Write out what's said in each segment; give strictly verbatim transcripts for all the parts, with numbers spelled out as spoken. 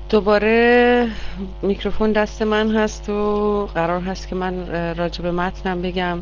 دوباره میکروفون دست من هست و قرار هست که من راجع به متنم بگم.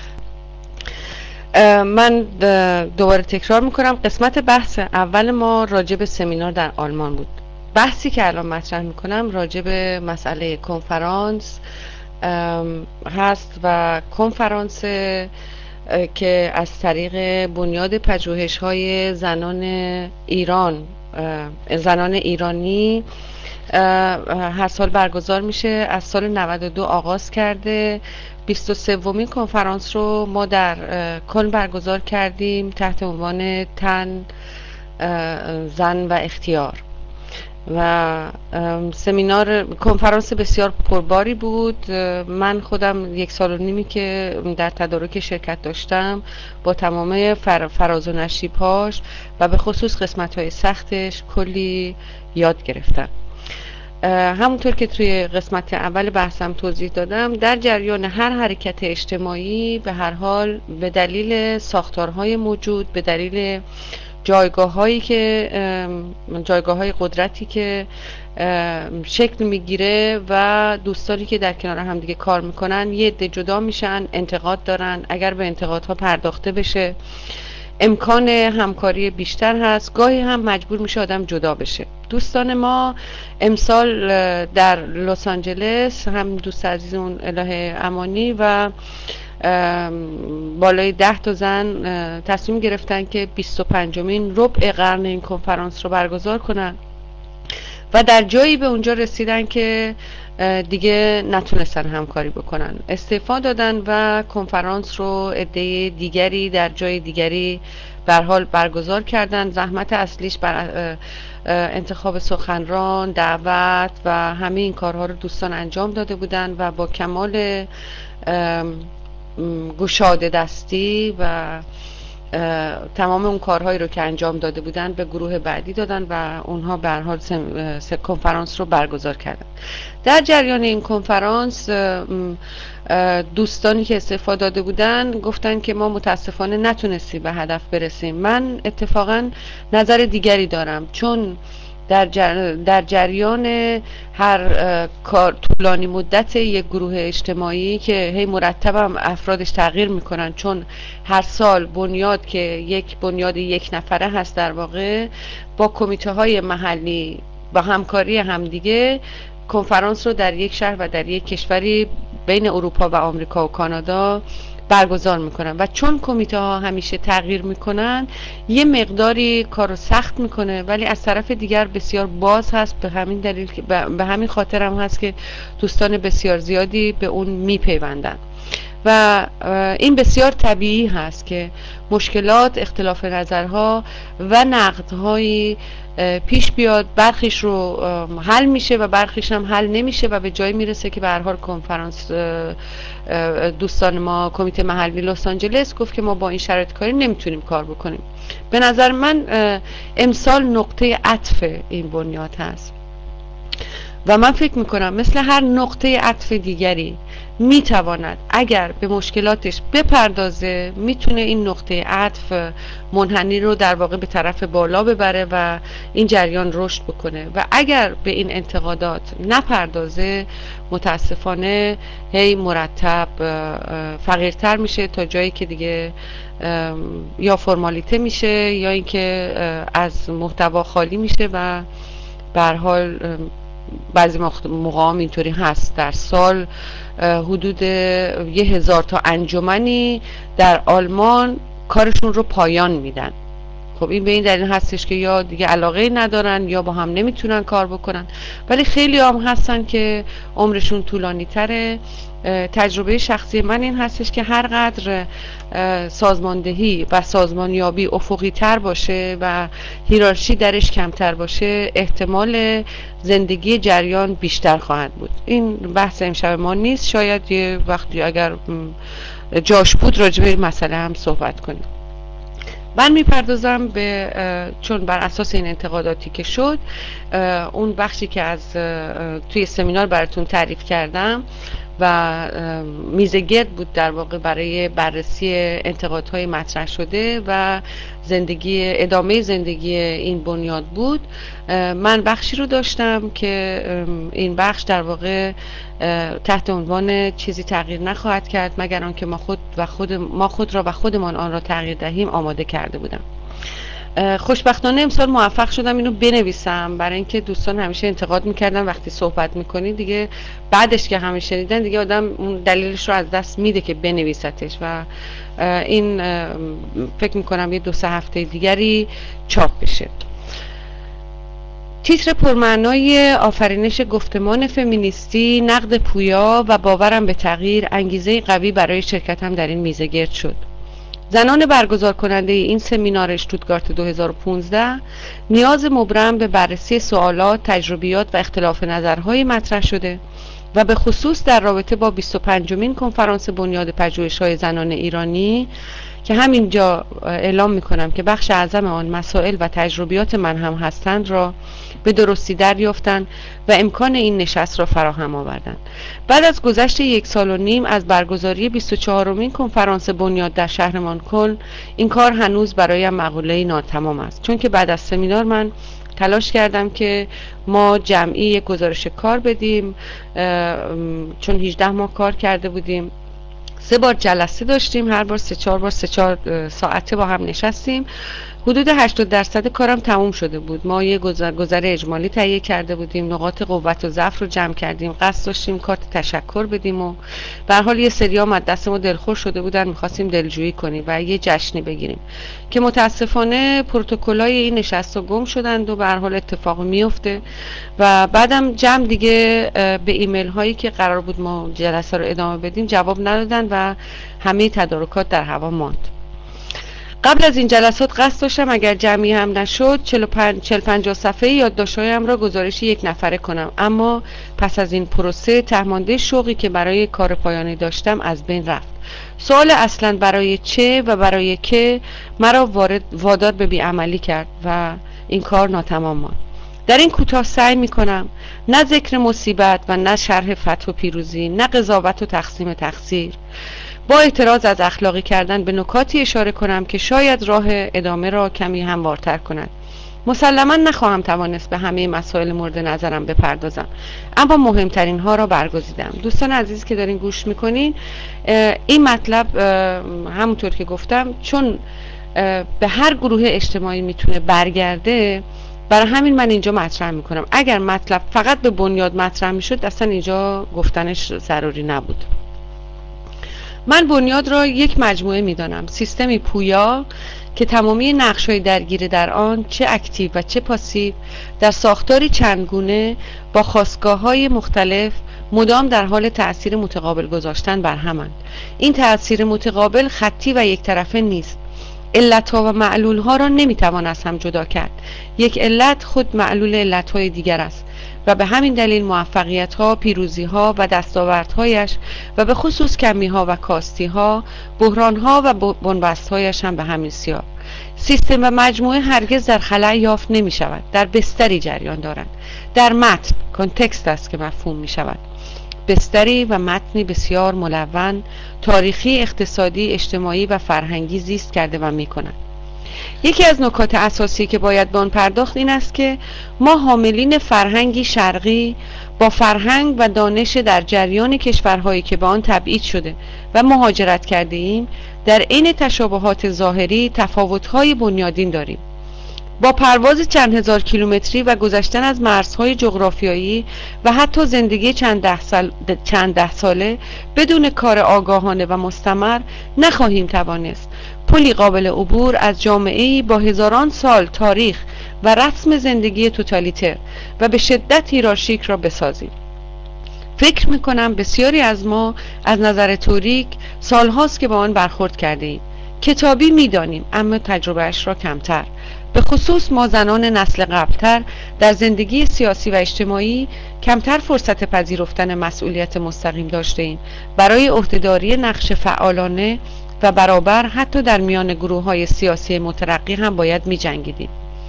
من دوباره تکرار میکنم، قسمت بحث اول ما راجع به سمینار در آلمان بود. بحثی که الان مطرح میکنم راجع به مسئله کنفرانس هست و کنفرانس که از طریق بنیاد پژوهش‌های زنان ایران زنان ایرانی هر سال برگزار میشه. از سال نود و دو آغاز کرده. بیست و سومین کنفرانس رو ما در کلن برگزار کردیم تحت عنوان تن، زن و اختیار و سمینار کنفرانس بسیار پرباری بود. من خودم یک سال و نیمی که در تدارک شرکت داشتم با تمام فر فراز و نشیب‌هاش و به خصوص قسمت‌های سختش کلی یاد گرفتم. همونطور که توی قسمت اول بحثم توضیح دادم، در جریان هر حرکت اجتماعی به هر حال به دلیل ساختارهای موجود، به دلیل جایگاه هایی که جایگاه های قدرتی که شکل میگیره و دوستانی که در کنار هم دیگه کار میکنن یه عده جدا میشن، انتقاد دارن. اگر به انتقادها پرداخته بشه امکان همکاری بیشتر هست، گاهی هم مجبور میشه آدم جدا بشه. دوستان ما امسال در لس آنجلس، هم دوست عزیزمون اله امانی و بالای ده تا زن تصمیم گرفتن که بیست و پنجمین ربع قرن این کنفرانس رو برگزار کنن و در جایی به اونجا رسیدن که دیگه نتونستن همکاری بکنن، استعفا دادن و کنفرانس رو عده دیگری در جای دیگری به هر حال برگزار کردن. زحمت اصلیش بر انتخاب سخنران، دعوت و همه این کارها رو دوستان انجام داده بودن و با کمال گشاده دستی و تمام اون کارهایی رو که انجام داده بودن به گروه بعدی دادن و اونها به هر حال کنفرانس رو برگزار کردن. در جریان این کنفرانس دوستانی که استعفا داده بودن گفتن که ما متاسفانه نتونستیم به هدف برسیم. من اتفاقا نظر دیگری دارم، چون در, جر... در جریان هر کار طولانی مدت یک گروه اجتماعی که هی مرتب هم افرادش تغییر میکنن، چون هر سال بنیاد که یک بنیاد یک نفره هست در واقع با کمیته های محلی با همکاری همدیگه کنفرانس رو در یک شهر و در یک کشوری بین اروپا و آمریکا و کانادا برگزار میکنن و چون کمیته ها همیشه تغییر میکنن یه مقداری کارو سخت میکنه، ولی از طرف دیگر بسیار باز هست. به همین دلیل که به همین خاطر هم هست که دوستان بسیار زیادی به اون میپیوندن و این بسیار طبیعی هست که مشکلات، اختلاف نظرها و نقدهایی پیش بیاد. برخیش رو حل میشه و برخیش هم حل نمیشه و به جایی میرسه که به هر حال کنفرانس دوستان ما کمیته محلی لس آنجلس گفت که ما با این شرایط کاری نمیتونیم کار بکنیم. به نظر من امسال نقطه عطف این بنیاد هست و من فکر میکنم مثل هر نقطه عطف دیگری میتواند اگر به مشکلاتش بپردازه میتونه این نقطه عطف منحنی رو در واقع به طرف بالا ببره و این جریان رشد بکنه و اگر به این انتقادات نپردازه متاسفانه هی مرتب فقیرتر میشه تا جایی که دیگه یا فرمالیته میشه یا اینکه از محتوا خالی میشه و به هر حال بعضی موقع هم اینطوری هست. در سال حدود یه هزار تا انجمنی در آلمان کارشون رو پایان میدن. خب این به این دلیل هستش که یا دیگه علاقه ندارن یا با هم نمیتونن کار بکنن، ولی خیلی هم هستن که عمرشون طولانی تره. تجربه شخصی من این هستش که هر قدر سازماندهی و سازمانیابی افقی تر باشه و هیرارشی درش کمتر باشه احتمال زندگی جریان بیشتر خواهد بود. این بحث امشب ما نیست، شاید یه وقتی اگر جاش بود راجع به این مسئله هم صحبت کنیم. من میپردازم به چون بر اساس این انتقاداتی که شد اون بخشی که از توی سمینار براتون تعریف کردم و میزگرد بود در واقع برای بررسی انتقادهای مطرح شده و زندگی ادامه زندگی این بنیاد بود. من بخشی رو داشتم که این بخش در واقع تحت عنوان چیزی تغییر نخواهد کرد مگر آنکه ما خود و خود ما خود را و خودمان آن را تغییر دهیم آماده کرده بودم. خوشبختانه امسال موفق شدم اینو بنویسم، برای اینکه دوستان همیشه انتقاد میکردن وقتی صحبت میکنی دیگه بعدش که همه شنیدن دیگه آدم دلیلش رو از دست میده که بنویستش و این فکر میکنم یه دو سه هفته دیگری چاپ بشه. تیتر پرمعنای آفرینش گفتمان فمینیستی، نقد پویا و باورم به تغییر انگیزه قوی برای شرکتم در این میزه گرد شد. زنان برگزار کننده این سمینار اشتوتگارت دو هزار و پانزده نیاز مبرم به بررسی سوالات، تجربیات و اختلاف نظرهای مطرح شده و به خصوص در رابطه با بیست و پنجمین کنفرانس بنیاد پژوهش‌های زنان ایرانی که همینجا اعلام میکنم که بخش اعظم آن مسائل و تجربیات من هم هستند را به درستی دریافتند و امکان این نشست را فراهم آوردند. بعد از گذشت یک سال و نیم از برگزاری بیست و چهارمین کنفرانس بنیاد در شهر مانکل، این کار هنوز برایم مقوله ناتمام است، چون که بعد از سمینار من تلاش کردم که ما جمعی یک گزارش کار بدیم، چون هجده ماه کار کرده بودیم. سه بار جلسه داشتیم، هر بار سه چهار بار سه چهار ساعته با هم نشستیم. حدود هشتاد درصد کارم تموم شده بود. ما یه گذر, گذر اجمالی تهیه کرده بودیم، نقاط قوت و ضعف رو جمع کردیم، قصد داشتیم کارت تشکر بدیم و به هر حال یه سریام از دست ما دلخور شده بودن، می‌خواستیم دلجویی کنیم و یه جشنی بگیریم که متاسفانه پروتکل‌های این نشست‌ها گم شدند و به هر حال اتفاق میفته و بعدم جمع دیگه به ایمیل هایی که قرار بود ما جلسه رو ادامه بدیم جواب ندادن و همه تدارکات در هوا ماند. قبل از این جلسات قصد داشتم اگر جمعی هم نشد چهل پنجاه صفحه یادداشت‌هایم را گزارش یک نفره کنم، اما پس از این پروسه تهمانده شوقی که برای کار پایانی داشتم از بین رفت. سوال اصلا برای چه و برای که مرا وارد وادار به بیعملی کرد و این کار ناتمام ماند. در این کوتاه سعی می کنم نه ذکر مصیبت و نه شرح فتح و پیروزی، نه قضاوت و تقسیم تقصیر، با اعتراض از اخلاقی کردن به نکاتی اشاره کنم که شاید راه ادامه را کمی هموارتر کند. مسلما نخواهم توانست به همه مسائل مورد نظرم بپردازم، اما مهمترین ها را برگزیدم. دوستان عزیز که دارین گوش میکنین، این مطلب همونطور که گفتم چون به هر گروه اجتماعی میتونه برگرده، برای همین من اینجا مطرح میکنم. اگر مطلب فقط به بنیاد مطرح میشد اصلا اینجا گفتنش ضروری نبود. من بنیاد را یک مجموعه میدانم، سیستمی پویا که تمامی نقش‌های درگیر در آن، چه اکتیو و چه پاسیو، در ساختاری چندگونه با خاستگاه‌های مختلف مدام در حال تأثیر متقابل گذاشتن بر همند. این تأثیر متقابل خطی و یک طرفه نیست. علت‌ها و معلول‌ها را نمی‌توان از هم جدا کرد. یک علت خود معلول علت‌های دیگر است و به همین دلیل موفقیت‌ها، پیروزی‌ها و دستاوردهایش و به خصوص کمی‌ها و کاستی‌ها، بحران‌ها و بنبست‌هایش هم به همین سیاق. سیستم و مجموعه هرگز در خلأ یافت نمی‌شود، در بستری جریان دارند. در متن کنتکست است که مفهوم می‌شود. بستری و متنی بسیار ملون، تاریخی، اقتصادی، اجتماعی و فرهنگی زیست کرده و می‌کند. یکی از نکات اساسی که باید به آن پرداخت این است که ما حاملین فرهنگی شرقی با فرهنگ و دانش در جریان کشورهایی که به آن تبعید شده و مهاجرت کرده ایم، در عین تشابهات ظاهری تفاوت‌های بنیادین داریم. با پرواز چند هزار کیلومتری و گذشتن از مرزهای جغرافیایی و حتی زندگی چند ده, سال چند ده ساله بدون کار آگاهانه و مستمر نخواهیم توانست پلی قابل عبور از جامعه‌ای با هزاران سال تاریخ و رسم زندگی توتالیتر و به شدت هیرارشیک را بسازیم. فکر میکنم بسیاری از ما از نظر توریک سالهاست که با آن برخورد کرده ایم. کتابی میدانیم اما تجربهش را کمتر. به خصوص ما زنان نسل قبلتر در زندگی سیاسی و اجتماعی کمتر فرصت پذیرفتن مسئولیت مستقیم داشته ایم. برای عهدهداری نقش فعالانه و برابر حتی در میان گروه‌های سیاسی مترقی هم باید می جنگیدیم.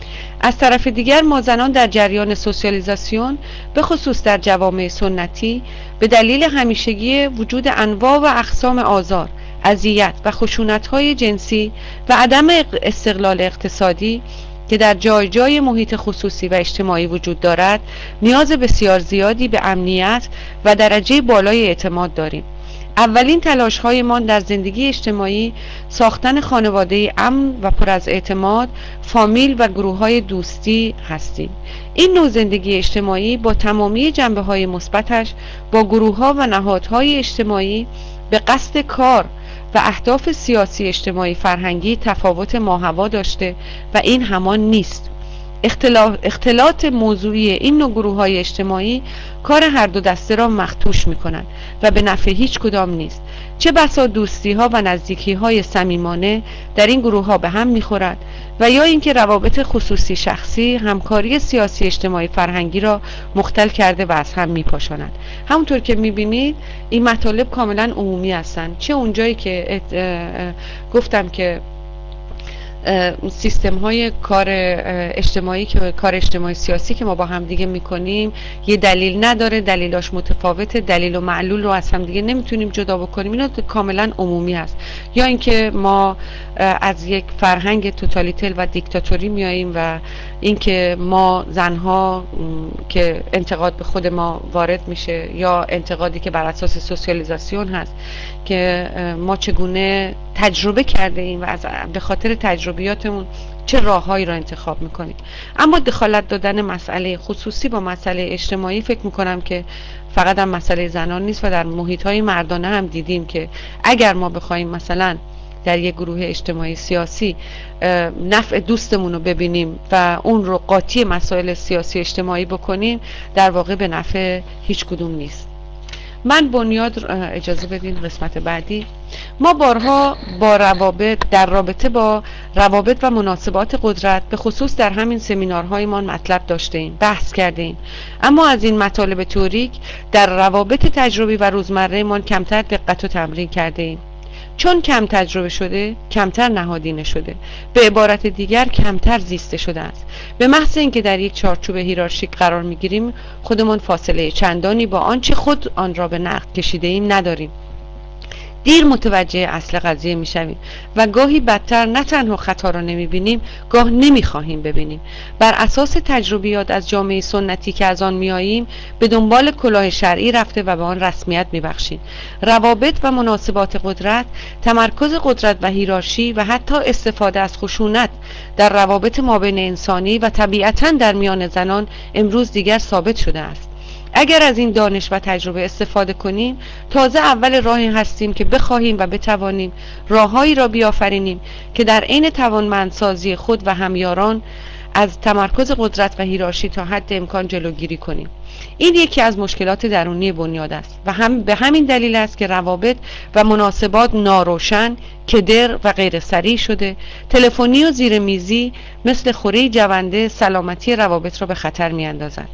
از طرف دیگر ما زنان در جریان سوسیالیزاسیون به خصوص در جوامع سنتی به دلیل همیشگی وجود انواع و اقسام آزار، اذیت و خشونت‌های جنسی و عدم استقلال اقتصادی که در جای جای محیط خصوصی و اجتماعی وجود دارد، نیاز بسیار زیادی به امنیت و درجه بالای اعتماد داریم. اولین تلاش‌هایمان در زندگی اجتماعی ساختن خانواده امن و پر از اعتماد، فامیل و گروه‌های دوستی هستیم. این نوع زندگی اجتماعی با تمامی جنبه‌های مثبتش با گروه‌ها و نهادهای اجتماعی به قصد کار و اهداف سیاسی، اجتماعی، فرهنگی تفاوت ماهوا داشته و این همان نیست. اختلاط, اختلاط موضوعی این نوع گروه‌های اجتماعی کار هر دو دسته را مختوش می‌کنند و به نفع هیچ کدام نیست. چه بسا دوستی‌ها و نزدیکی‌های صمیمانه در این گروه‌ها به هم می‌خورد و یا اینکه روابط خصوصی شخصی همکاری سیاسی، اجتماعی، فرهنگی را مختل کرده و از هم می‌پاشاند. همونطور که می‌بینید این مطالب کاملا عمومی هستند. چه اونجایی که گفتم که سیستم های کار اجتماعی که کار اجتماعی سیاسی که ما با هم دیگه میکنیم یه دلیل نداره، دلیلاش متفاوته، دلیل و معلول رو از هم دیگه نمیتونیم جدا بکنیم، اینا کاملا عمومی هست. یا اینکه ما از یک فرهنگ توتالیتر و دیکتاتوری میاییم و اینکه ما زنها که انتقاد به خود ما وارد میشه یا انتقادی که بر اساس سوسیالیزاسیون هست که ما چگونه تجربه کرده ایم و از به خاطر تجربیاتمون چه راههایی را انتخاب میکنیم. اما دخالت دادن مسئله خصوصی با مسئله اجتماعی فکر میکنم که فقط هم مسئله زنان نیست و در محیط‌های مردانه هم دیدیم که اگر ما بخوایم مثلا در یک گروه اجتماعی سیاسی نفع دوستمون رو ببینیم و اون رو قاطی مسائل سیاسی اجتماعی بکنیم، در واقع به نفع هیچ کدوم نیست. من بنیاد اجازه بدین قسمت بعدی ما بارها با روابط در رابطه با روابط و مناسبات قدرت به خصوص در همین سمینارهایمان مطلب داشته ایم، بحث کرده ایم، اما از این مطالب تئوریک در روابط تجربی و روزمره ما کمتر دقت و تمرین کرده ایم. چون کم تجربه شده، کمتر نهادینه شده، به عبارت دیگر کمتر زیسته شده است. به محض اینکه در یک چارچوب هیرارشیک قرار میگیریم، خودمان فاصله چندانی با آنچه خود آن را به نقد کشیده ایم نداریم. دیر متوجه اصل قضیه میشویم و گاهی بدتر نه تنها خطا را نمیبینیم، گاه نمیخواهیم ببینیم. بر اساس تجربیات از جامعه سنتی که از آن میاییم به دنبال کلاه شرعی رفته و به آن رسمیت میبخشیم. روابط و مناسبات قدرت، تمرکز قدرت و هیرارشی و حتی استفاده از خشونت در روابط مابین انسانی و طبیعتاً در میان زنان امروز دیگر ثابت شده است. اگر از این دانش و تجربه استفاده کنیم، تازه اول راهی هستیم که بخواهیم و بتوانیم راههایی را بیافرینیم که در عین توانمندسازی خود و همیاران از تمرکز قدرت و هیرارشی تا حد امکان جلوگیری کنیم. این یکی از مشکلات درونی بنیاد است و هم به همین دلیل است که روابط و مناسبات ناروشن، کدر و غیر صریح شده. تلفنی و زیر میزی مثل خوره جونده سلامتی روابط را به خطر می‌اندازند.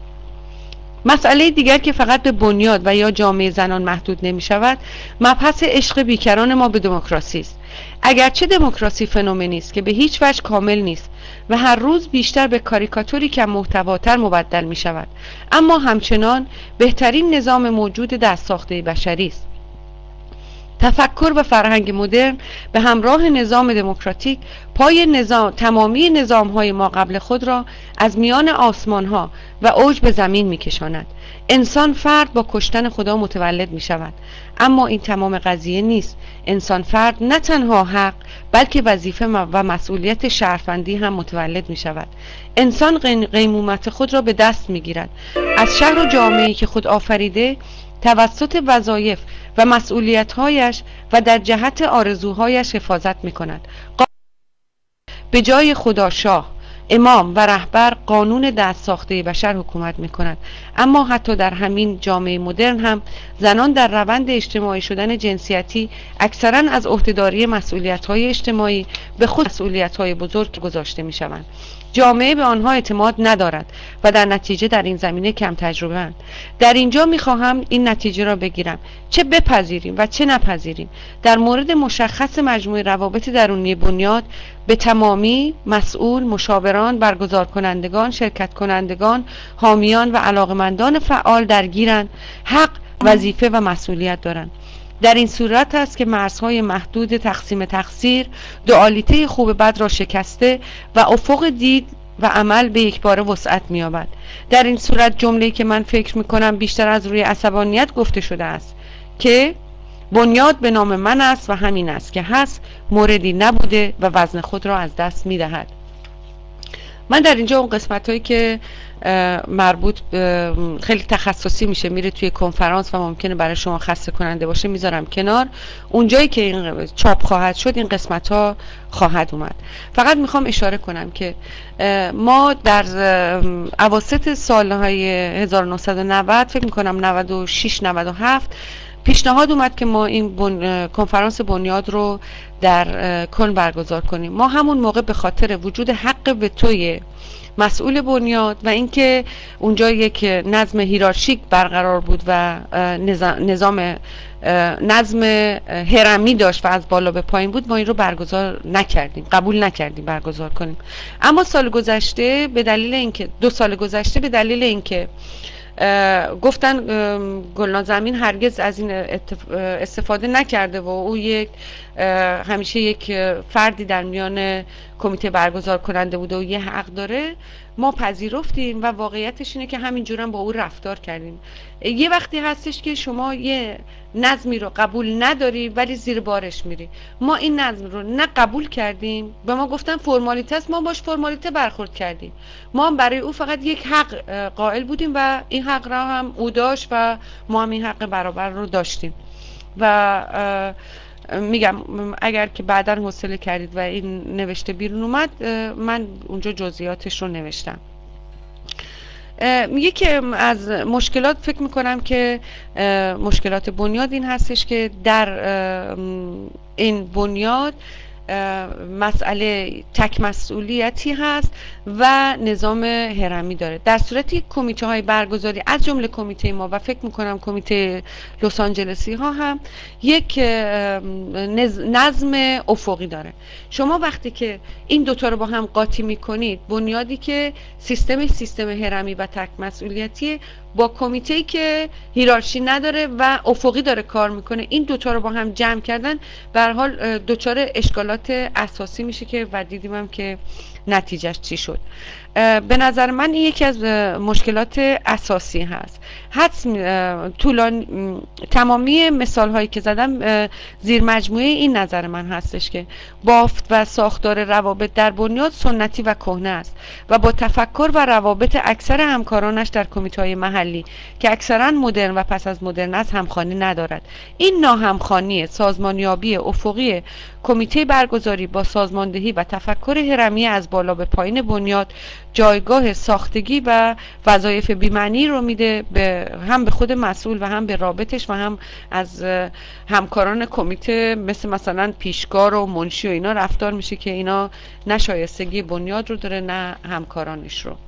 مسئله دیگر که فقط به بنیاد و یا جامعه زنان محدود نمی شود، مبحث عشق بیکران ما به دموکراسی است. اگرچه دموکراسی فنومنی است که به هیچ وجه کامل نیست و هر روز بیشتر به کاریکاتوری کم محتواتر مبدل می شود، اما همچنان بهترین نظام موجود دست ساخته بشری است. تفکر و فرهنگ مدرن به همراه نظام دموکراتیک پای نظام تمامی نظام‌های ما قبل خود را از میان آسمان‌ها و اوج به زمین می‌کشاند. انسان فرد با کشتن خدا متولد می‌شود، اما این تمام قضیه نیست. انسان فرد نه تنها حق بلکه وظیفه و مسئولیت شهروندی هم متولد می‌شود. انسان قیمومت خود را به دست می‌گیرد. از شهر و جامعه‌ای که خود آفریده توسط وظایف و مسئولیت‌هایش و در جهت آرزوهایش حفاظت می‌کند. به جای خدا شاه، امام و رهبر قانون دست ساخته بشر حکومت می‌کند. اما حتی در همین جامعه مدرن هم زنان در روند اجتماعی شدن جنسیتی اکثراً از عهدهداری مسئولیت‌های اجتماعی به خود مسئولیت‌های بزرگ گذاشته می‌شوند. جامعه به آنها اعتماد ندارد و در نتیجه در این زمینه کم تجربه اند. در اینجا میخواهم این نتیجه را بگیرم، چه بپذیریم و چه نپذیریم، در مورد مشخص مجموعه روابط درونی بنیاد به تمامی مسئول، مشاوران، برگزار کنندگان، شرکت کنندگان، حامیان و علاقمندان فعال درگیرند، حق، وظیفه و مسئولیت دارند. در این صورت است که مرزهای محدود تقسیم تقصیر دوالیته خوب بد را شکسته و افق دید و عمل به یک بار وسعت می‌یابد. در این صورت جمله‌ای که من فکر می‌کنم بیشتر از روی عصبانیت گفته شده است که بنیاد به نام من است و همین است که هست، موردی نبوده و وزن خود را از دست می‌دهد. من در اینجا اون قسمت هایی که مربوط به خیلی تخصصی میشه، میره توی کنفرانس و ممکنه برای شما خسته کننده باشه میذارم کنار. اونجایی که این چاپ خواهد شد این قسمت ها خواهد اومد. فقط میخوام اشاره کنم که ما در اواسط سالهای هزار و نهصد و نود، فکر میکنم نود و شش نود و هفت، پیشنهاد اومد که ما این بن... کنفرانس بنیاد رو در کلن برگزار کنیم. ما همون موقع به خاطر وجود حق وتوی مسئول بنیاد و اینکه اونجا یک نظم هیرارشیک برقرار بود و نظام نظم هرمی داشت و از بالا به پایین بود، ما این رو برگزار نکردیم، قبول نکردیم برگزار کنیم. اما سال گذشته به دلیل اینکه دو سال گذشته به دلیل اینکه گفتن گلناز امین هرگز از این استفاده نکرده و او یک همیشه یک فردی در میان کمیته برگزار کننده بوده و یه حق داره، ما پذیرفتیم و واقعیتش اینه که همینجور هم با او رفتار کردیم. یه وقتی هستش که شما یه نظمی رو قبول نداری ولی زیر بارش میری. ما این نظم رو نه قبول کردیم، به ما گفتن فرمالیته است، ما باش فرمالیته برخورد کردیم. ما هم برای او فقط یک حق قائل بودیم و این حق را هم او داشت و ما هم این حق برابر رو داشتیم. و میگم اگر که بعداً حوصله کردید و این نوشته بیرون اومد، من اونجا جزئیاتش رو نوشتم. میگه که از مشکلات فکر میکنم که مشکلات بنیاد این هستش که در این بنیاد مسئله تک مسئولیتی هست و نظام هرمی داره. در صورتی کمیته های برگزاری از جمله کمیته ما و فکر میکنم کمیته لس آنجلسی ها هم یک نظم افقی داره. شما وقتی که این دوتا رو با هم قاطی میکنید، بنیادی که سیستم سیستم هرمی و تک مسئولیتی با کمیته‌ای که هیرارشی نداره و افقی داره کار میکنه، این دوتا رو با هم جمع کردن به هر حال دچار اشکالات اساسی میشه که و دیدیم هم که نتیجهش چی شد. به نظر من این یکی از مشکلات اساسی هست. حدس طولانی تمامی مثال هایی که زدم زیر مجموعه این نظر من هستش که بافت و ساختار روابط در بنیاد سنتی و کهنه است و با تفکر و روابط اکثر همکارانش در کمیته های محلی که اکثرا مدرن و پس از مدرن است همخوانی ندارد. این ناهمخوانی سازمانیابی افقی کمیته برگزاری با سازماندهی و تفکر هرمی از بالا به پایین بنیاد جایگاه ساختگی و وظایف بی‌معنی رو میده به هم به خود مسئول و هم به رابطش و هم از همکاران کمیته، مثل مثلا پیشکار و منشی و اینا رفتار میشه که اینا نه شایستگی بنیاد رو داره نه همکارانش رو.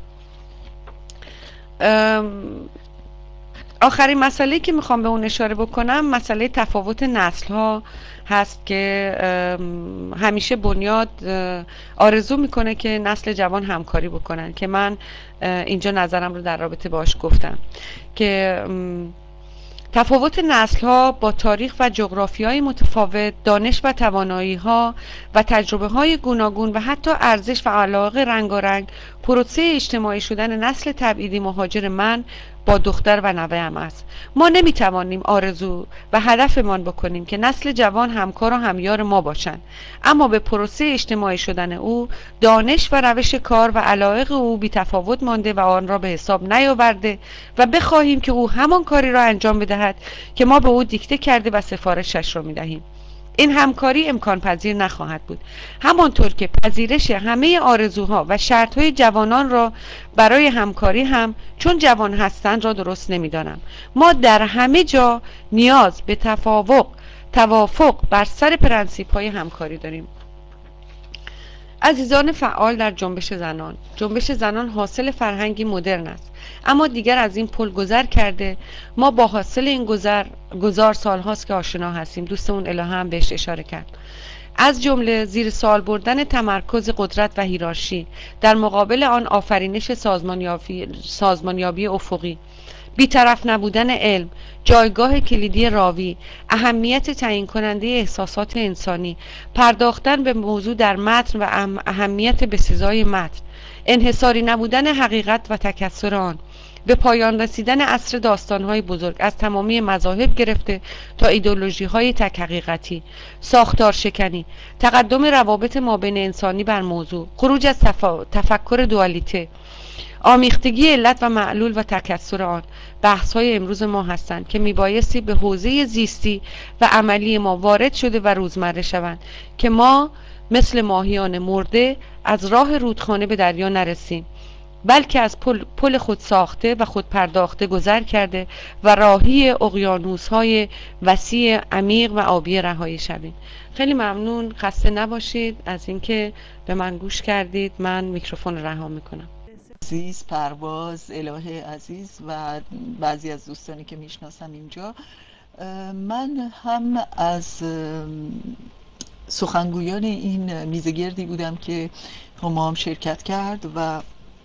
آخرین مسئله که میخوام به اون اشاره بکنم مسئله تفاوت نسل ها هست که همیشه بنیاد آرزو میکنه که نسل جوان همکاری بکنن، که من اینجا نظرم رو در رابطه باش گفتم که تفاوت نسل ها با تاریخ و جغرافیای متفاوت، دانش و توانایی ها و تجربه های گوناگون و حتی ارزش و علاقه رنگارنگ، پروسه اجتماعی شدن نسل تبعیدی مهاجر من با دختر و نوه‌ام است. ما نمیتوانیم آرزو و هدفمان بکنیم که نسل جوان همکار و همیار ما باشند، اما به پروسه اجتماعی شدن او، دانش و روش کار و علایق او بی تفاوت مانده و آن را به حساب نیاورده و بخواهیم که او همان کاری را انجام بدهد که ما به او دیکته کرده و سفارشش را میدهیم. این همکاری امکان پذیر نخواهد بود، همانطور که پذیرش همه آرزوها و شرطهای جوانان را برای همکاری هم چون جوان هستند را درست نمی‌دانم. ما در همه جا نیاز به تفاوق توافق بر سر پرنسیپ‌های همکاری داریم. عزیزان فعال در جنبش زنان، جنبش زنان حاصل فرهنگی مدرن است، اما دیگر از این پل گذر کرده. ما با حاصل این گذر گذار سالهاست که آشنا هستیم. دوستمون الهه هم بهش اشاره کرد. از جمله زیر سوال بردن تمرکز قدرت و هیرارشی، در مقابل آن آفرینش سازمانیابی, سازمانیابی افقی، بی‌طرف نبودن علم، جایگاه کلیدی راوی، اهمیت تعیین کننده احساسات انسانی، پرداختن به موضوع در متن و اهمیت بسزای متن، انحصاری نبودن حقیقت و تکثر آن، به پایان رسیدن عصر داستان‌های بزرگ از تمامی مذاهب گرفته تا ایدئولوژی‌های تک حقیقتی، ساختار شکنی، تقدم روابط مابین انسانی بر موضوع، خروج از تفا... تفکر دوالیته، آمیختگی علت و معلول و تکثر آن، بحث‌های امروز ما هستند که میبایستی به حوزه زیستی و عملی ما وارد شده و روزمره شوند که ما مثل ماهیان مرده از راه رودخانه به دریا نرسیم، بلکه از پل, پل خود ساخته و خود پرداخته گذر کرده و راهی اقیانوس‌های وسیع، عمیق و آبی رهایی شویم. خیلی ممنون، خسته نباشید از اینکه به من گوش کردید. من میکروفون رها میکنم. عزیز پرواز، الهه عزیز و بعضی از دوستانی که میشناسم اینجا، من هم از سخنگویان این میزگردی بودم که ما هم شرکت کرد و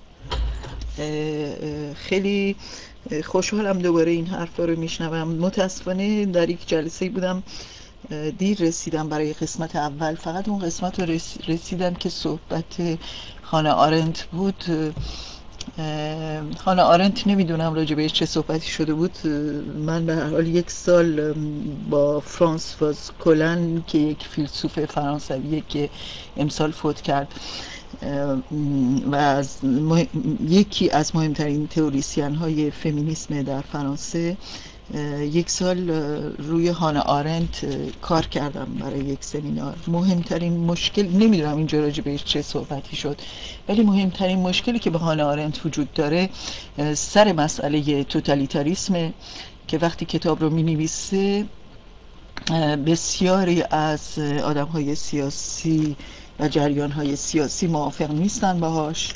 خیلی خوشحالم دوباره این حرفا رو میشنوم. متاسفانه در یک جلسه بودم دیر رسیدم برای قسمت اول، فقط اون قسمت رو رسیدم که صحبت خانه آرنت بود. خانه آرنت نمیدونم راجع بهش چه صحبتی شده بود. من به هر حال یک سال با فرانسواز کولن که یک فیلسوف فرانسویه که امسال فوت کرد و از مهم... یکی از مهمترین تئوریسین های فمینیسم در فرانسه، یک سال روی هانا آرنت کار کردم برای یک سمینار. مهمترین مشکل، نمیدونم اینجا راجع بهش چه صحبتی شد، ولی مهمترین مشکلی که به هانا آرنت وجود داره سر مسئله توتالیتاریسم که وقتی کتاب رو می نویسه بسیاری از آدم های سیاسی و جریان های سیاسی موافق نیستن باهاش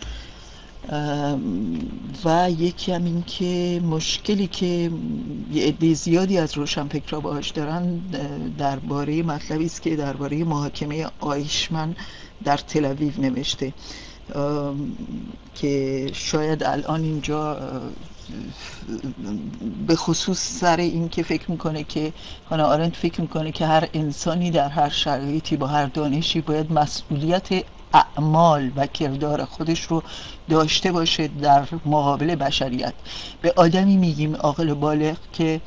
و یکی هم این که مشکلی که یه عده زیادی از روشنفکرها باهاش دارن درباره مطلبی است که درباره محاکمه آیشمن در تل آویو نوشته که شاید الان اینجا به خصوص سر این که فکر میکنه که هانا آرنت فکر میکنه که هر انسانی در هر شرایطی با هر دانشی باید مسئولیت اعمال و کردار خودش رو داشته باشه در مقابل بشریت. به آدمی میگیم عاقل بالغ که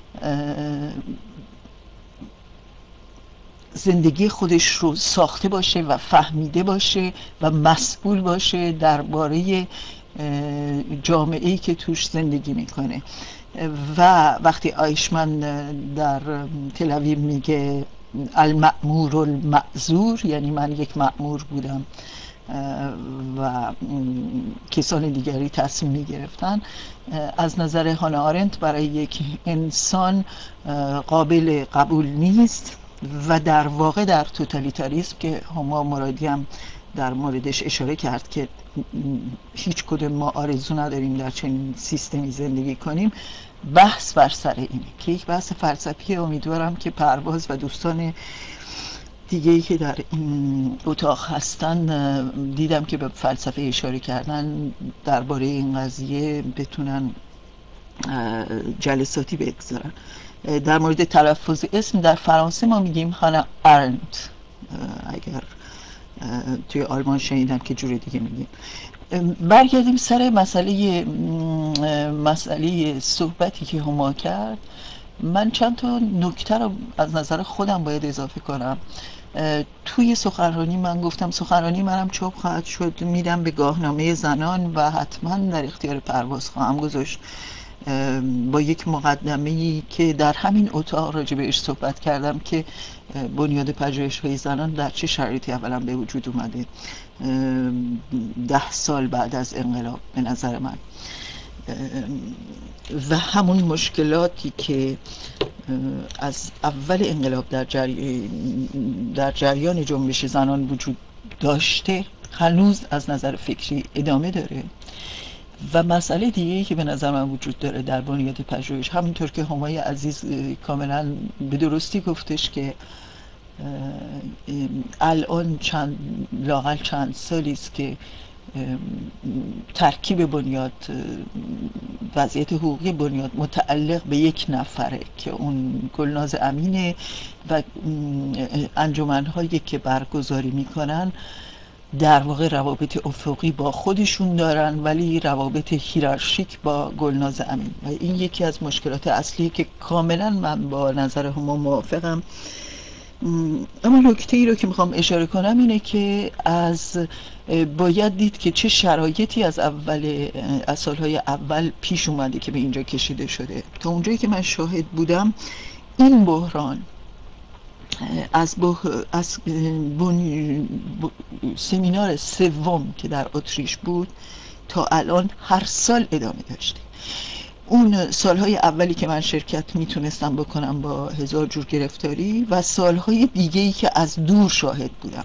زندگی خودش رو ساخته باشه و فهمیده باشه و مسئول باشه درباره جامعه‌ای که توش زندگی میکنه. و وقتی آیشمن در تل آویو میگه المأمور المأزور، یعنی من یک مأمور بودم و کسان دیگری تصمیم میگرفتن، از نظر هانا آرنت برای یک انسان قابل قبول نیست و در واقع در توتالیتاریسم که هما مرادی هم در موردش اشاره کرد که هیچ کدوم ما آرزو نداریم در چنین سیستمی زندگی کنیم، بحث بر سر اینه که یک بحث فلسفی. امیدوارم که پرواز و دوستان دیگه‌ای که در این اتاق هستن، دیدم که به فلسفه اشاره کردن، درباره این قضیه بتونن جلساتی بگذارن. در مورد تلفظ اسم در فرانسه ما میگیم هانا آرنت، اگر توی آلمان شنیدم که جور دیگه میگیم. برگردیم سر مسئله مسئله صحبتی که هما کرد. من چند تا نکته رو از نظر خودم باید اضافه کنم. توی سخنرانی من گفتم سخنرانی منم چاپ خواهد شد، میدم به گاهنامه زنان و حتما در اختیار پرواز خواهم گذاشت با یک مقدمه‌ای که در همین اتاق راجع بهش صحبت کردم که بنیاد پژوهش‌های زنان در چه شرایطی اولا به وجود اومده ده سال بعد از انقلاب به نظر من، و همون مشکلاتی که از اول انقلاب در, جری... در جریان جنبش زنان وجود داشته هنوز از نظر فکری ادامه داره. و مسئله دیگه‌ای که به نظر من وجود داره در بنیاد پژوهش، همینطور که همای عزیز کاملا به درستی گفتش که الان چند لااقل چند سالی است که ترکیب بنیاد، وضعیت حقوقی بنیاد متعلق به یک نفره که اون گلناز امینه و انجمن‌هایی که برگزاری میکنن در واقع روابط افقی با خودشون دارن ولی روابط هیرارشیک با گلناز امین، و این یکی از مشکلات اصلی که کاملا من با نظر هم موافقم. اما نکته ای رو که میخوام اشاره کنم اینه که از باید دید که چه شرایطی از اول از سالهای اول پیش اومده که به اینجا کشیده شده. تا اونجایی که من شاهد بودم این بحران از, بح... از بن... سمینار سوم که در اتریش بود تا الان هر سال ادامه داشته. اون سالهای اولی که من شرکت میتونستم بکنم با هزار جور گرفتاری و سالهای دیگه‌ای که از دور شاهد بودم.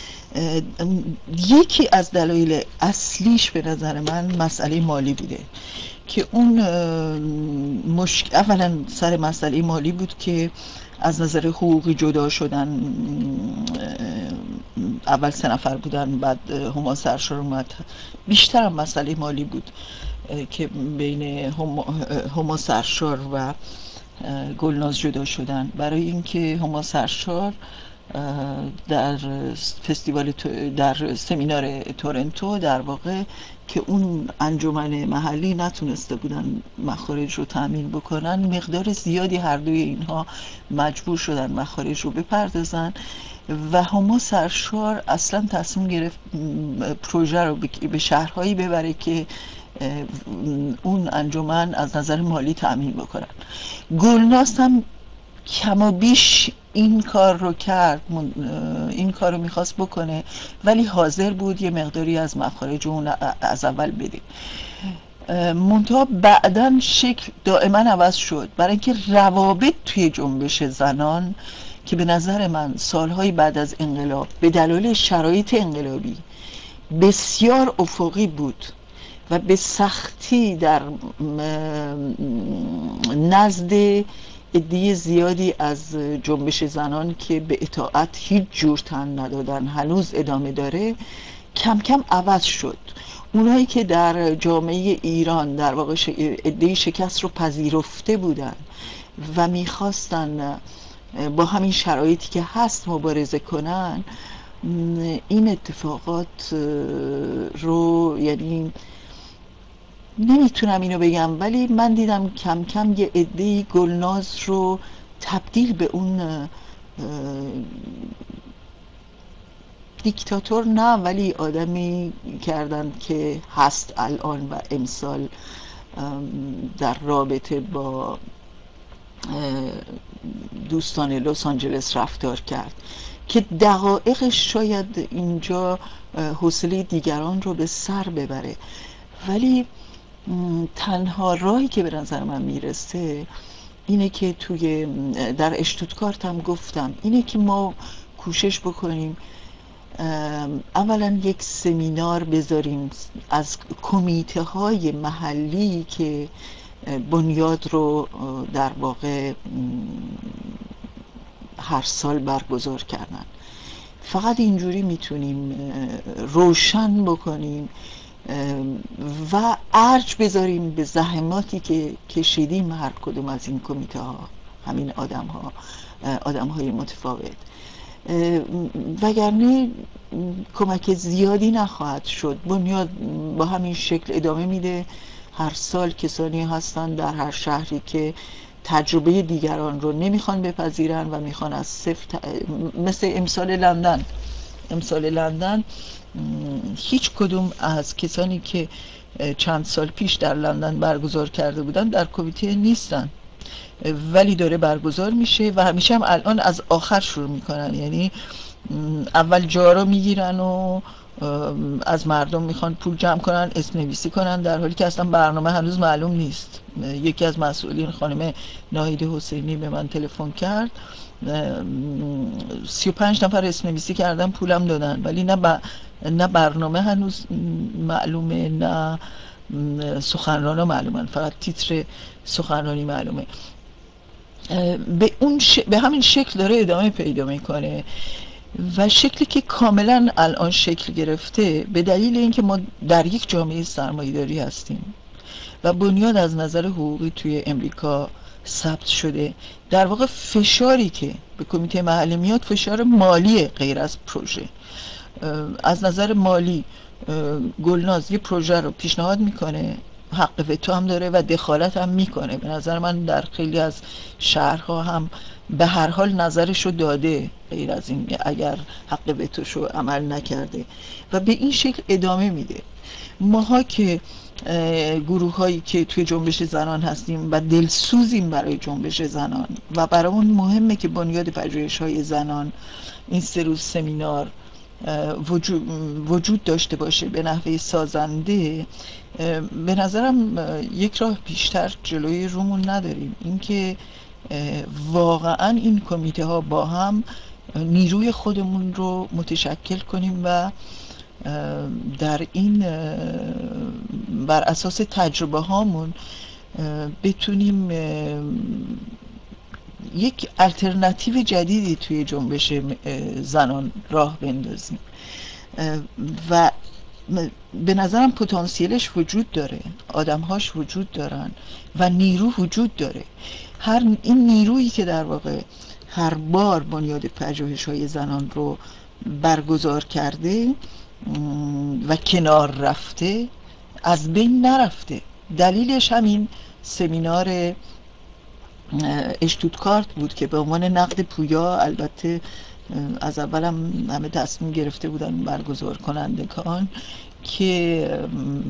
یکی از دلایل اصلیش به نظر من مسئله مالی بوده که اون مشکل اولا سر مسئله مالی بود که از نظر حقوقی جدا شدن. اول سه نفر بودن، بعد هما سرشار اومد. بیشتر هم مسئله مالی بود که بین هما سرشار و گلناز جدا شدن، برای اینکه هما سرشار در فستیوال در سمینار تورنتو در واقع که اون انجمن محلی نتونسته بودن مخارج رو تامین بکنن، مقدار زیادی هر دوی اینها مجبور شدن مخارج رو بپردازن و هما سرشار اصلا تصمیم گرفت پروژه رو به شهرهایی ببره که اون انجمن از نظر مالی تامین بکنن. گلناز هم کم و بیش این کار رو کرد، این کار رو میخواست بکنه ولی حاضر بود یه مقداری از مخارج اون از اول بده. منتها بعداً شکل دائما عوض شد، برای اینکه روابط توی جنبش زنان که به نظر من سالهای بعد از انقلاب به دلایل شرایط انقلابی بسیار افقی بود و به سختی در نزد عده زیادی از جنبش زنان که به اطاعت هیچ جور تن ندادن هنوز ادامه داره، کم کم عوض شد. اونایی که در جامعه ایران در واقع عده شکست رو پذیرفته بودن و میخواستن با همین شرایطی که هست مبارزه کنن، این اتفاقات رو، یعنی نمیتونم اینو بگم ولی من دیدم کم کم یه عده‌ای گلناز رو تبدیل به اون دیکتاتور نه ولی آدمی کردن که هست الان و امسال در رابطه با دوستان لس آنجلس رفتار کرد که دقایقش شاید اینجا حوصله دیگران رو به سر ببره، ولی تنها راهی که به نظر من میرسه اینه که توی در اشتوتگارت هم گفتم اینه که ما کوشش بکنیم اولا یک سمینار بذاریم از کمیته های محلی که بنیاد رو در واقع هر سال برگزار کردن. فقط اینجوری میتونیم روشن بکنیم و ارج بذاریم به زحماتی که کشیدیم هر کدوم از این کمیته ها، همین آدم ها آدم های متفاوت، وگرنه کمک زیادی نخواهد شد. بنیاد با همین شکل ادامه میده. هر سال کسانی هستن در هر شهری که تجربه دیگران رو نمیخوان بپذیرن و میخوان از صفر ت... مثل امسال لندن امسال لندن هیچ کدوم از کسانی که چند سال پیش در لندن برگزار کرده بودن در کمیته نیستن، ولی داره برگزار میشه و همیشه هم الان از آخر شروع میکنن، یعنی اول جا رو میگیرن و از مردم میخوان پول جمع کنن، اسم نویسی کنن، در حالی که اصلا برنامه هنوز معلوم نیست. یکی از مسئولین خانم ناهید حسینی به من تلفن کرد، سی و پنج نفر اسم نویسی کردن، پولم دادن، ولی نه, ب... نه برنامه هنوز معلومه، نه سخنران ها معلومن، فقط تیتر سخنرانی معلومه. به, اون ش... به همین شکل داره ادامه پیدا میکنه و شکلی که کاملا الان شکل گرفته به دلیل اینکه ما در یک جامعه سرمایه‌داری هستیم و بنیاد از نظر حقوقی توی امریکا ثبت شده. در واقع فشاری که به کمیته محلی میاد فشار مالی غیر از پروژه. از نظر مالی گلناز یه پروژه رو پیشنهاد میکنه، حق وتو هم داره و دخالت هم میکنه. به نظر من در خیلی از شهرها هم به هر حال نظرش رو داده، غیر از این اگر حق وتوش رو عمل نکرده، و به این شکل ادامه میده. ماها که گروه هایی که توی جنبش زنان هستیم و دلسوزیم برای جنبش زنان و برامون مهمه که بنیاد پژوهش های زنان این سه روز سمینار وجود, وجود داشته باشه به نحوه سازنده، به نظرم یک راه بیشتر جلوی رومون نداریم. اینکه واقعا این کمیته ها با هم نیروی خودمون رو متشکل کنیم و در این بر اساس تجربه هامون بتونیم یک الترناتیو جدیدی توی جنبش زنان راه بندازیم و به نظرم پتانسیلش وجود داره، آدمهاش وجود دارن و نیرو وجود داره. هر این نیرویی که در واقع هر بار بنیاد پژوهش‌های زنان رو برگزار کرده و کنار رفته از بین نرفته. دلیلش همین سمینار اشتوتگارت بود که به عنوان نقد پویا، البته از اولم همه تصمیم گرفته بودن برگزار کنندگان که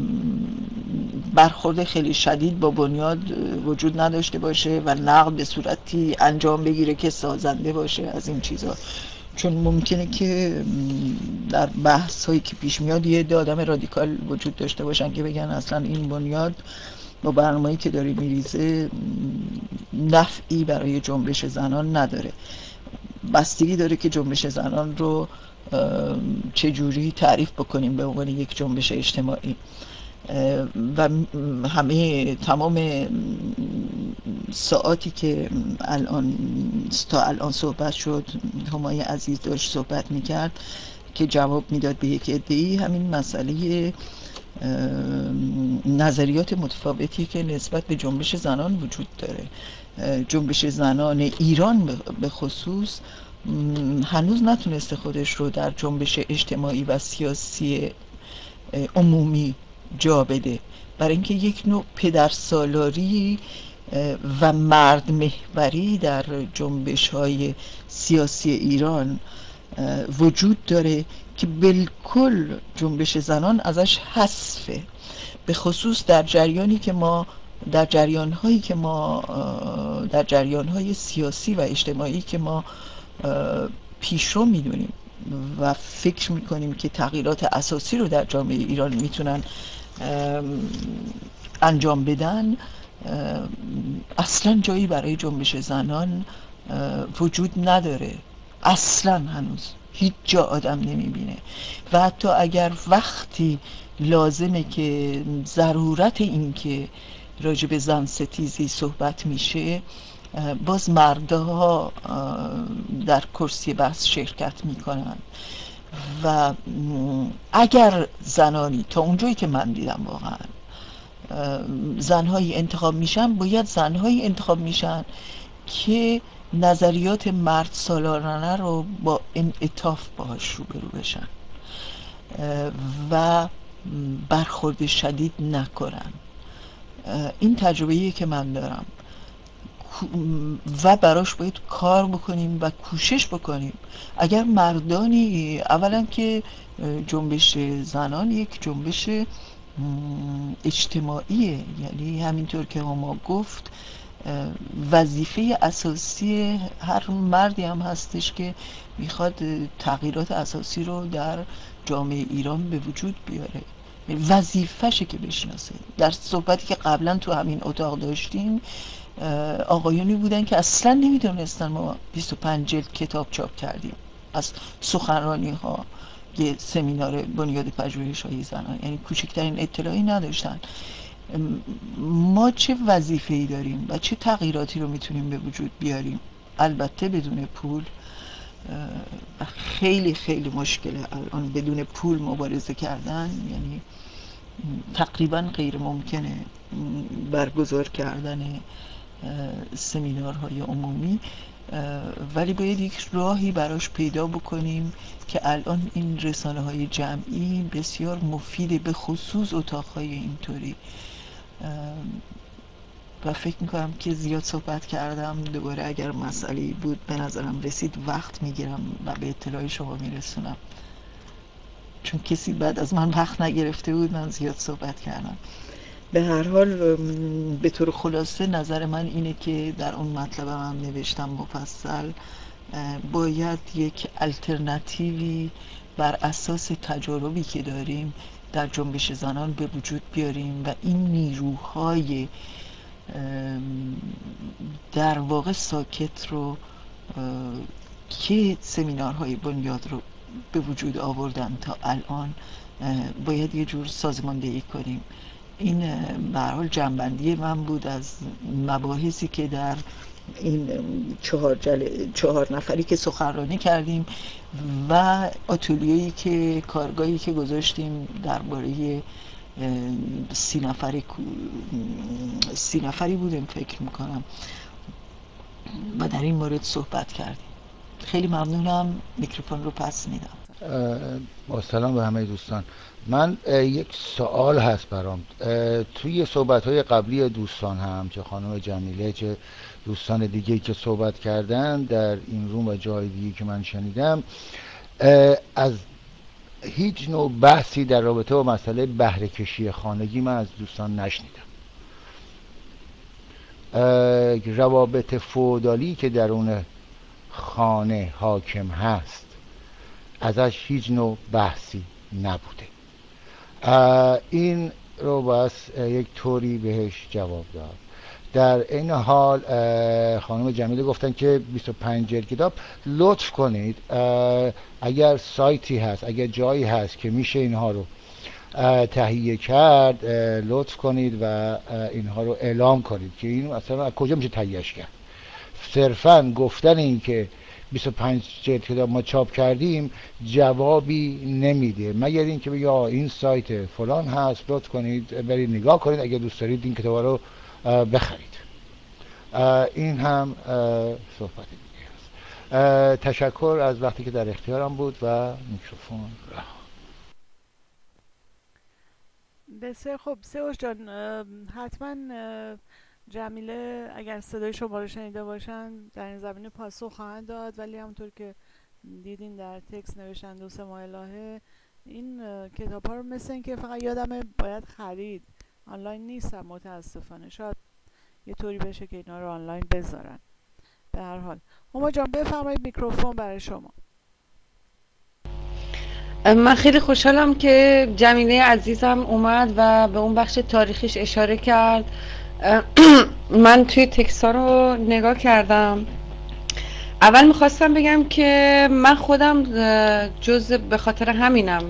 برخورد خیلی شدید با بنیاد وجود نداشته باشه و نقد به صورتی انجام بگیره که سازنده باشه از این چیزا، چون ممکنه که در بحث هایی که پیش میاد یه عده آدم رادیکال وجود داشته باشن که بگن اصلا این بنیاد با برنامه‌ای که داری میریزه نفعی برای جنبش زنان نداره. بستگی داره که جنبش زنان رو چجوری تعریف بکنیم به عنوان یک جنبش اجتماعی. و همه تمام ساعاتی که الان تا الان صحبت شد، همای عزیز داشت صحبت میکرد که جواب میداد به یک عده‌ای، همین مسئله نظریات متفاوتی که نسبت به جنبش زنان وجود داره. جنبش زنان ایران به خصوص هنوز نتونسته خودش رو در جنبش اجتماعی و سیاسی عمومی جا بده، برای اینکه یک نوع پدرسالاری و مرد محوری در جنبش های سیاسی ایران وجود داره که بالکل جنبش زنان ازش حذفه، به خصوص در جریانی که ما در جریان هایی که ما در جریان های سیاسی و اجتماعی که ما پیشرو میدونیم و فکر میکنیم که تغییرات اساسی رو در جامعه ایران میتونن انجام بدن، اصلا جایی برای جنبش زنان وجود نداره. اصلا هنوز هیچ جا آدم نمیبینه و حتی اگر وقتی لازمه که ضرورت این که راجع به زن ستیزی صحبت میشه، باز مردها در کرسی بحث شرکت میکنن و اگر زنانی تا اونجایی که من دیدم واقعا زنهایی انتخاب میشن، باید زنهایی انتخاب میشن که نظریات مرد سالارانه رو با انعطاف باهاش روبرو بشن و برخورد شدید نکنن. این تجربه‌ایه که من دارم و براش باید کار بکنیم و کوشش بکنیم. اگر مردانی، اولا که جنبش زنان یک جنبش اجتماعیه، یعنی همینطور که ما گفت وظیفه اساسی هر مردی هم هستش که میخواد تغییرات اساسی رو در جامعه ایران به وجود بیاره، وظیفه‌شه که بشناسه. در صحبتی که قبلا تو همین اتاق داشتیم آقایونی بودن که اصلا نمیدونستن ما بیست و پنج جلد کتاب چاپ کردیم از سخنرانی ها، یه سمینار بنیاد پژوهش‌های زنان، یعنی کوچکترین اطلاعی نداشتن. ما چه وظیفه‌ای داریم و چه تغییراتی رو میتونیم به وجود بیاریم، البته بدون پول. خیلی خیلی مشکله الان بدون پول مبارزه کردن، یعنی تقریبا غیر ممکنه برگزار کردن سمینارهای عمومی، ولی باید یک راهی براش پیدا بکنیم که الان این رسانه های جمعی بسیار مفیده، به خصوص اتاقهای اینطوری. و فکر میکنم که زیاد صحبت کردم، دوباره اگر مسئله بود به نظرم رسید وقت میگیرم و به اطلاع شما میرسونم، چون کسی بعد از من وقت نگرفته بود من زیاد صحبت کردم. به هر حال به طور خلاصه نظر من اینه که در اون مطلب هم نوشتم مفصل، باید یک الترناتیوی بر اساس تجاربی که داریم در جنبش زنان به وجود بیاریم و این نیروهای در واقع ساکت رو که سمینارهای بنیاد رو به وجود آوردن تا الان باید یه جور سازماندهی کنیم. این به هر حال جنبندی من بود از مباحثی که در این چهار, جل... چهار نفری که سخنرانی کردیم و آتلیه‌ای که کارگاهی که گذاشتیم درباره سی نفری سی نفری بودیم فکر میکنم و در این مورد صحبت کردیم. خیلی ممنونم، میکروفون رو پس میدم. با سلام به همه دوستان. من یک سوال هست برام. توی صحبت‌های قبلی دوستان هم، چه خانم جمیله چه دوستان دیگه که صحبت کردن در این روم و جای دیگه که من شنیدم، از هیچ نوع بحثی در رابطه با مسئله بهره کشی خانگی من از دوستان نشنیدم. روابط فئودالی که درون خانه حاکم هست ازش هیچ نوع بحثی نبوده. این رو باید یک طوری بهش جواب داد. در این حال خانم جمیله گفتن که بیست و پنج جلد کتاب، لطف کنید اگر سایتی هست، اگر جایی هست که میشه اینها رو تهیه کرد لطف کنید و اینها رو اعلام کنید که این اصلا از کجا میشه تهیهش کرد. صرفا گفتن این که بیست و پنج جلد کتاب ما چاپ کردیم جوابی نمیده، مگر این که بگه این سایت فلان هست لطف کنید برید نگاه کنید اگر دوست دارید این کتاب رو بخرید. این هم صحبت دیگه هست. تشکر از وقتی که در اختیارم بود و میکروفون رها. بسیار خب سیاوش جان، حتما جمیله اگر صدای شما رو شنیده باشن در این زمینه پاسخ خواهند داد، ولی همونطور که دیدین در تکست نوشتن دو سه ماه الهه این کتاب ها رو مثل این که فقط یادمه باید خرید، آنلاین نیستم متاسفانه. شاید یه طوری بشه که اینا رو آنلاین بذارن. به هر حال هما جان بفرمایید، میکروفون برای شما. من خیلی خوشحالم که جمیله عزیزم اومد و به اون بخش تاریخیش اشاره کرد. من توی تکست ها رو نگاه کردم. اول میخواستم بگم که من خودم جز به خاطر همینم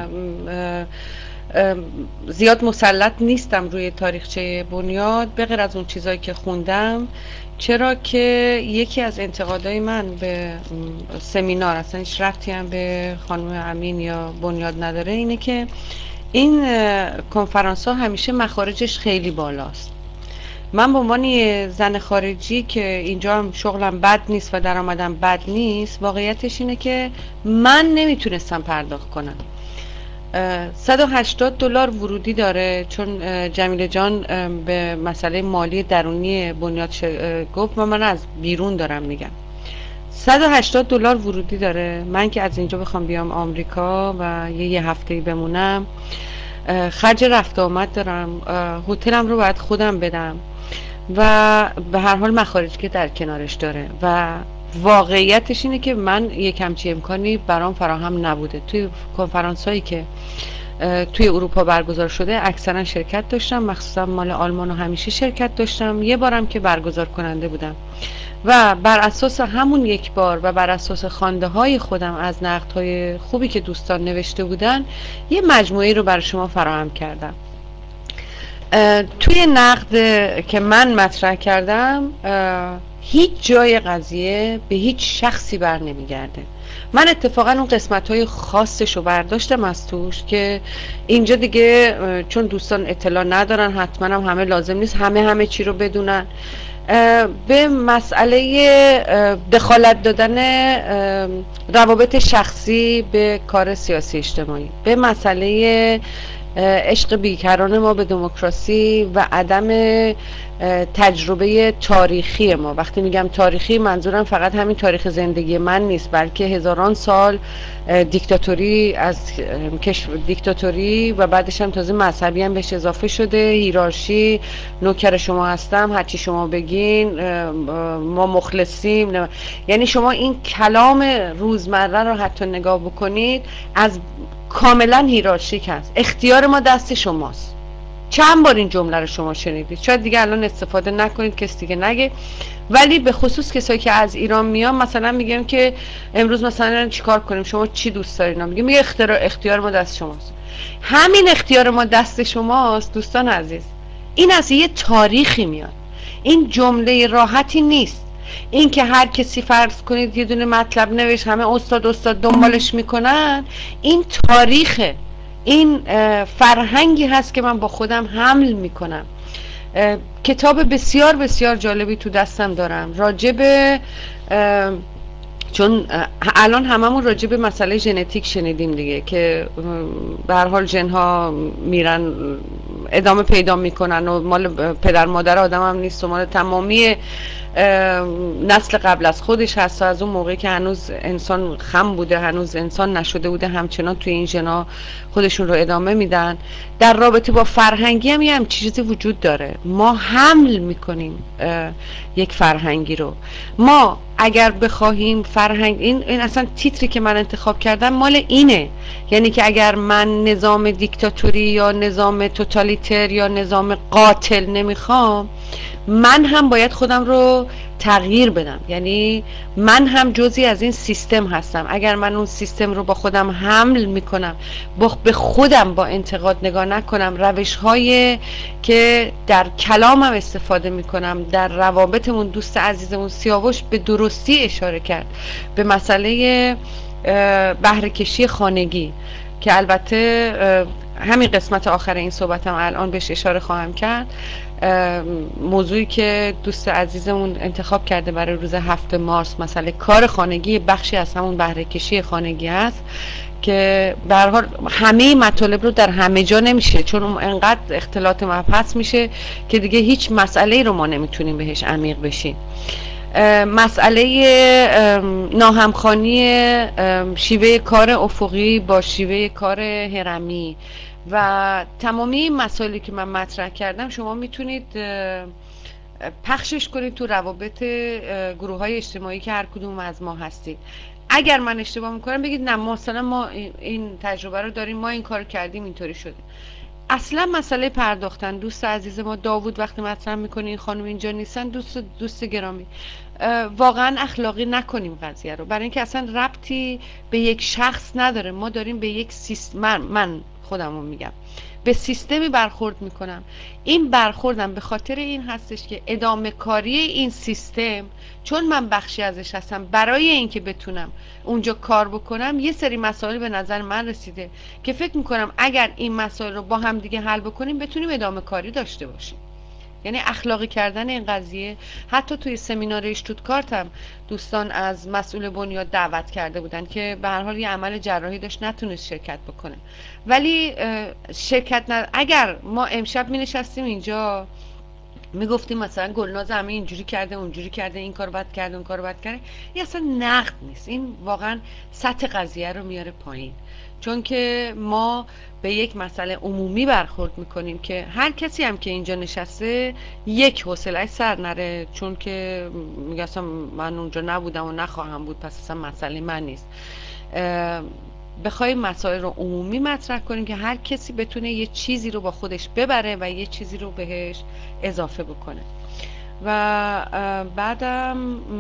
زیاد مسلط نیستم روی تاریخچه بنیاد به غیر از اون چیزایی که خوندم، چرا که یکی از انتقادهای من به سمینار، اصلا هیچ ربطی هم به خانم امین یا بنیاد نداره، اینه که این کنفرانس ها همیشه مخارجش خیلی بالاست. من به عنوان زن خارجی که اینجا هم شغلم بد نیست و درآمدم بد نیست، واقعیتش اینه که من نمیتونستم پرداخت کنم. صد و هشتاد دلار ورودی داره، چون جمیله جان به مسئله مالی درونی بنیاد گفت و من از بیرون دارم میگم. صد و هشتاد دلار ورودی داره. من که از اینجا بخوام بیام آمریکا و یه, یه هفته‌ای بمونم، خرج رفت آمد دارم، هتلم رو باید خودم بدم و به هر حال مخارجی که در کنارش داره و واقعیتش اینه که من یک همچین امکانی برام فراهم نبوده. توی کنفرانس هایی که توی اروپا برگزار شده اکثرا شرکت داشتم، مخصوصا مال آلمان و همیشه شرکت داشتم. یه بارم که برگزار کننده بودم و بر اساس همون یک بار و بر اساس خوانده های خودم از نقد های خوبی که دوستان نوشته بودن یه مجموعه رو برای شما فراهم کردم. توی نقد که من مطرح کردم هیچ جای قضیه به هیچ شخصی بر نمیگرده. من اتفاقا اون قسمت های خاصش رو برداشتم از توش که اینجا دیگه چون دوستان اطلاع ندارن حتما هم همه لازم نیست همه همه چی رو بدونن. به مسئله دخالت دادن روابط شخصی به کار سیاسی اجتماعی، به مسئله عشق بیکران ما به دموکراسی و عدم تجربه تاریخی ما. وقتی میگم تاریخی منظورم فقط همین تاریخ زندگی من نیست، بلکه هزاران سال دیکتاتوری از کشور دیکتاتوری و بعدش هم تازه مذهبی هم بهش اضافه شده، هیرارشی، نوکر شما هستم هرچی شما بگین، ما مخلصیم. یعنی شما این کلام روزمره رو حتی نگاه بکنید از کاملا هیرارشیک هست. اختیار ما دست شماست. چند بار این جمله رو شما شنیدید، شاید دیگه الان استفاده نکنید کسی دیگه نگه، ولی به خصوص کسایی که از ایران میان مثلا میگم که امروز مثلا چیکار کنیم، شما چی دوست دارید، میگم میگه اختیار اختیار ما دست شماست. همین اختیار ما دست شماست دوستان عزیز. این از یه تاریخی میاد، این جمله راحتی نیست. این که هر کسی فرض کنید یه دونه مطلب نوشت همه استاد استاد دنبالش میکنن، این تاریخه، این فرهنگی هست که من با خودم حمل میکنم. کتاب بسیار بسیار جالبی تو دستم دارم راجب، چون الان هممون راجع به مسئله ژنتیک شنیدیم دیگه که به هر حال ژن‌ها میرن ادامه پیدا میکنن و مال پدر مادر آدم هم نیست و مال تمامی نسل قبل از خودش هست. از اون موقعی که هنوز انسان خم بوده، هنوز انسان نشده بوده، همچنان توی این ژنا خودشون رو ادامه میدن. در رابطه با فرهنگی هم یه هم چیزی وجود داره، ما حمل میکنیم یک فرهنگی رو. ما اگر بخواهیم فرهنگ، این, این اصلا تیتری که من انتخاب کردم مال اینه، یعنی که اگر من نظام دیکتاتوری یا نظام توتالیتر یا نظام قاتل نمیخوام، من هم باید خودم رو تغییر بدم، یعنی من هم جزئی از این سیستم هستم. اگر من اون سیستم رو با خودم حمل میکنم، با به خودم با انتقاد نگاه نکنم، روش های که در کلامم استفاده میکنم، در روابطمون، دوست عزیزمون سیاوش به درستی اشاره کرد به مسئله بهره کشی خانگی که البته همین قسمت آخر این صحبتم الان بهش اشاره خواهم کرد. موضوعی که دوست عزیزمون انتخاب کرده برای روز هفتم مارس، مسئله کار خانگی، بخشی از همون بهره کشی خانگی هست که به هر حال همه مطالب رو در همه جا نمیشه، چون انقدر اختلاط مبحث میشه که دیگه هیچ مسئله رو ما نمیتونیم بهش عمیق بشیم. مسئله ناهمخوانی شیوه کار افقی با شیوه کار هرمی و تمامی مسائلی که من مطرح کردم شما میتونید پخشش کنید تو روابط گروه های اجتماعی که هر کدوم از ما هستید. اگر من اشتباه میکنم بگید نه مثلا ما این تجربه رو داریم، ما این کار کردیم، اینطوری شده. اصلا مسئله پرداختن، دوست عزیز ما داوود وقتی مطرح میکنه این خانم اینجا نیستن، دوست دوست گرامی واقعا اخلاقی نکنیم قضیه رو، برای اینکه اصلا ربطی به یک شخص نداره. ما داریم به یک سیستم، من, من خودم رو میگم به سیستمی برخورد میکنم. این برخوردم به خاطر این هستش که ادامه کاری این سیستم، چون من بخشی ازش هستم، برای اینکه بتونم اونجا کار بکنم یه سری مسائل به نظر من رسیده که فکر میکنم اگر این مسائل رو با هم دیگه حل بکنیم بتونیم ادامه کاری داشته باشیم. یعنی اخلاقی کردن این قضیه. حتی توی سمینار اشتوتگارت هم دوستان از مسئول بنیاد دعوت کرده بودن که به هر حال یه عمل جراحی داشت نتونست شرکت بکنه، ولی شرکت ند... اگر ما امشب می نشستیم اینجا میگفتیم مثلا گلناز همه اینجوری کرده اونجوری کرده این کار بد کرده اون کار بد کرده، این اصلا نقد نیست، این واقعا سطح قضیه رو میاره پایین. چون که ما به یک مسئله عمومی برخورد میکنیم که هر کسی هم که اینجا نشسته یک حوصله‌اش سر نره، چون که میگه اصلا من اونجا نبودم و نخواهم بود پس اصلا مسئله من نیست. بخوایم مسائل رو عمومی مطرح کنیم که هر کسی بتونه یه چیزی رو با خودش ببره و یه چیزی رو بهش اضافه بکنه. و بعدم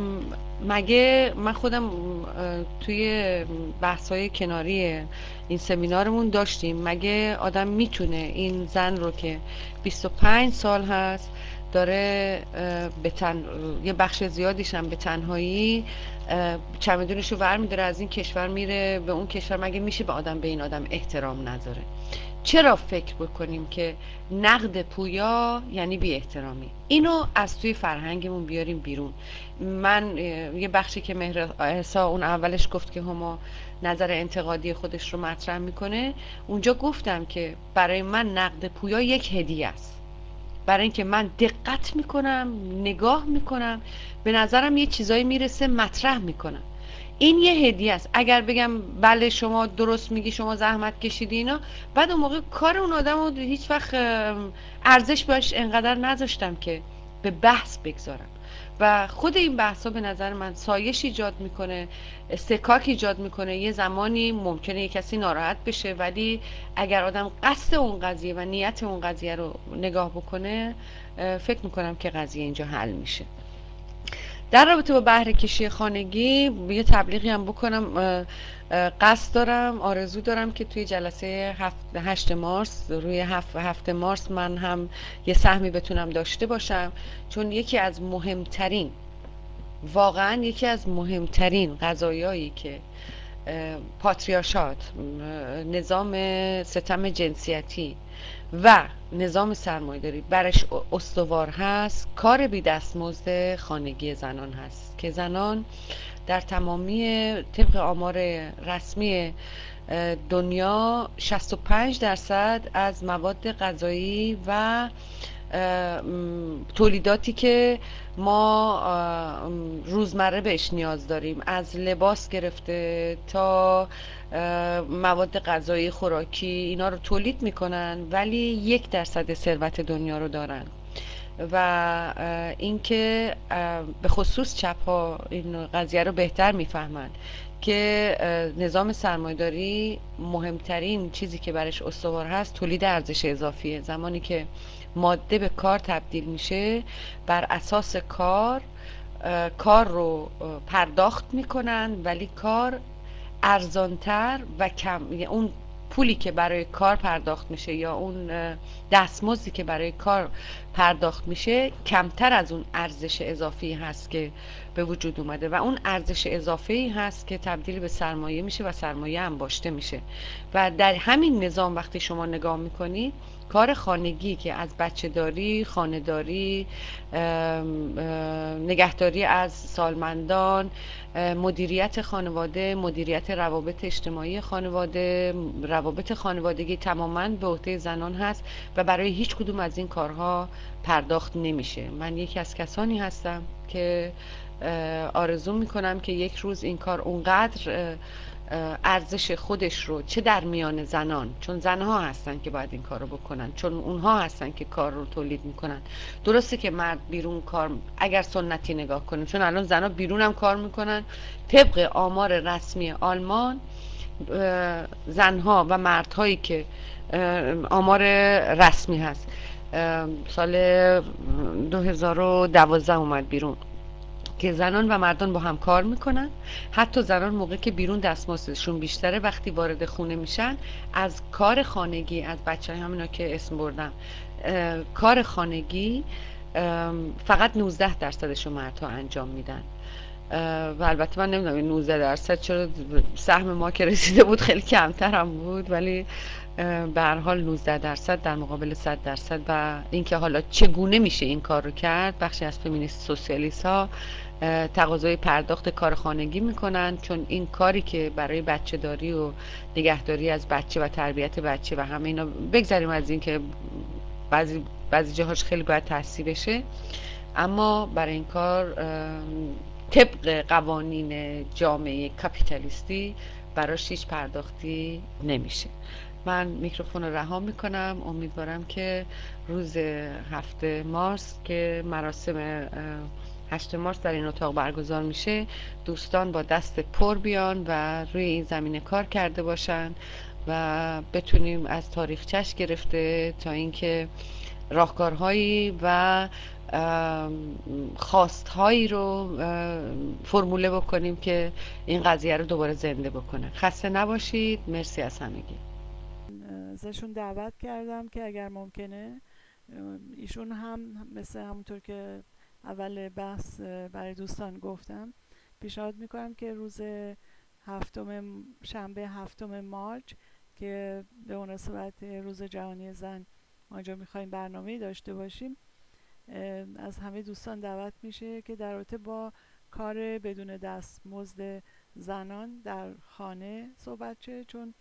مگه من خودم توی بحث‌های کناری این سمینارمون داشتیم، مگه آدم میتونه این زن رو که بیست و پنج سال هست داره به تن... یه بخش زیادیش هم به تنهایی چمدونش رو ور میداره از این کشور میره به اون کشور، مگه میشه به آدم به این آدم احترام نذاره؟ چرا فکر بکنیم که نقد پویا یعنی بی احترامی؟ اینو از توی فرهنگمون بیاریم بیرون. من یه بخشی که مهر احسا اون اولش گفت که هما نظر انتقادی خودش رو مطرح میکنه، اونجا گفتم که برای من نقد پویا یک هدیه است، برای اینکه من دقت میکنم، نگاه میکنم، به نظرم یه چیزایی میرسه مطرح میکنم. این یه هدیه است. اگر بگم بله شما درست میگی، شما زحمت کشیدی اینا، بعد اون موقع کار اون آدم رو هیچ وقت ارزش بهش انقدر نذاشتم که به بحث بگذارم. و خود این بحث ها به نظر من سایش ایجاد میکنه، استکاک ایجاد میکنه. یه زمانی ممکنه یه کسی ناراحت بشه، ولی اگر آدم قصد اون قضیه و نیت اون قضیه رو نگاه بکنه، فکر میکنم که قضیه اینجا حل میشه. در رابطه با بهره کشی خانگی یه تبلیغی هم بکنم. قصد دارم، آرزو دارم که توی جلسه هشت مارس، روی هفت مارس من هم یه سهمی بتونم داشته باشم، چون یکی از مهمترین، واقعا یکی از مهمترین قضایایی که پاتریارشات، نظام ستم جنسیتی و نظام سرمایه‌داری برش استوار هست، کار بی دستمزد خانگی زنان هست که زنان در تمامی طبق آمار رسمی دنیا شصت و پنج درصد از مواد غذایی و تولیداتی که ما روزمره بهش نیاز داریم، از لباس گرفته تا مواد غذایی خوراکی، اینا رو تولید میکنن، ولی یک درصد ثروت دنیا رو دارن. و اینکه به خصوص چپ ها این قضیه رو بهتر میفهمن که نظام سرمایه‌داری مهمترین چیزی که برش استوار هست تولید ارزش اضافیه. زمانی که ماده به کار تبدیل میشه، بر اساس کار کار رو پرداخت میکنن، ولی کار ارزانتر و کم، اون پولی که برای کار پرداخت میشه یا اون دستمزدی که برای کار پرداخت میشه کمتر از اون ارزش اضافی هست که به وجود اومده و اون ارزش اضافی هست که تبدیل به سرمایه میشه و سرمایه انباشته میشه. و در همین نظام وقتی شما نگاه میکنید، کار خانگی که از بچه داری، خانه داری، نگهداری از سالمندان، مدیریت خانواده، مدیریت روابط اجتماعی خانواده، روابط خانوادگی، تماماً به عهده زنان هست و برای هیچ کدوم از این کارها پرداخت نمیشه. من یکی از کسانی هستم که آرزو میکنم که یک روز این کار اونقدر ارزش خودش رو، چه در میان زنان، چون زنها هستن که باید این کار رو بکنن، چون اونها هستن که کار رو تولید میکنن. درسته که مرد بیرون کار، اگر سنتی نگاه کنیم، چون الان زنها بیرون هم کار میکنن، طبق آمار رسمی آلمان زنها و مردهایی که آمار رسمی هست سال دو هزار و دوازده اومد بیرون که زنان و مردان با هم کار میکنن. حتی زنان موقع که بیرون دستمزدشون بیشتره، وقتی وارد خونه میشن از کار خانگی، از بچه های همینا که اسم بردم، کار خانگی فقط نوزده درصدشو مردها انجام میدن. و البته من نمیدونم این نوزده درصد چرا سهم ما که رسیده بود خیلی کمتر هم بود، ولی به هر حال نوزده درصد در مقابل صد درصد. و اینکه حالا چگونه میشه این کار رو کرد، بخشی از فمینیست سوسیالیست ها تقاضای پرداخت کار خانگی میکنن، چون این کاری که برای بچه داری و نگهداری از بچه و تربیت بچه و همه اینا، بگذاریم از این که بعضی بعضی جاهاش خیلی باید تحصیل بشه، اما برای این کار طبق قوانین جامعه کاپیتالیستی براش هیچ پرداختی نمیشه. من میکروفون رو رها میکنم. امیدوارم که روز هفته مارس که مراسم هشت مارس در این اتاق برگزار میشه، دوستان با دست پر بیان و روی این زمینه کار کرده باشن و بتونیم از تاریخچش گرفته تا اینکه راهکارهایی و خواستهایی رو فرموله بکنیم که این قضیه رو دوباره زنده بکنه. خسته نباشید. مرسی از همگی. ازشون دعوت کردم که اگر ممکنه ایشون هم مثل همونطور که اول بحث برای دوستان گفتم پیشنهاد میکنم که روز هفتم شنبه هفتم مارچ که به مناسبت روز جهانی زن ما اینجا میخوایم برنامه‌ای داشته باشیم، از همه دوستان دعوت میشه که در رابطه با کار بدون دستمزد زنان در خانه صحبت شه. چون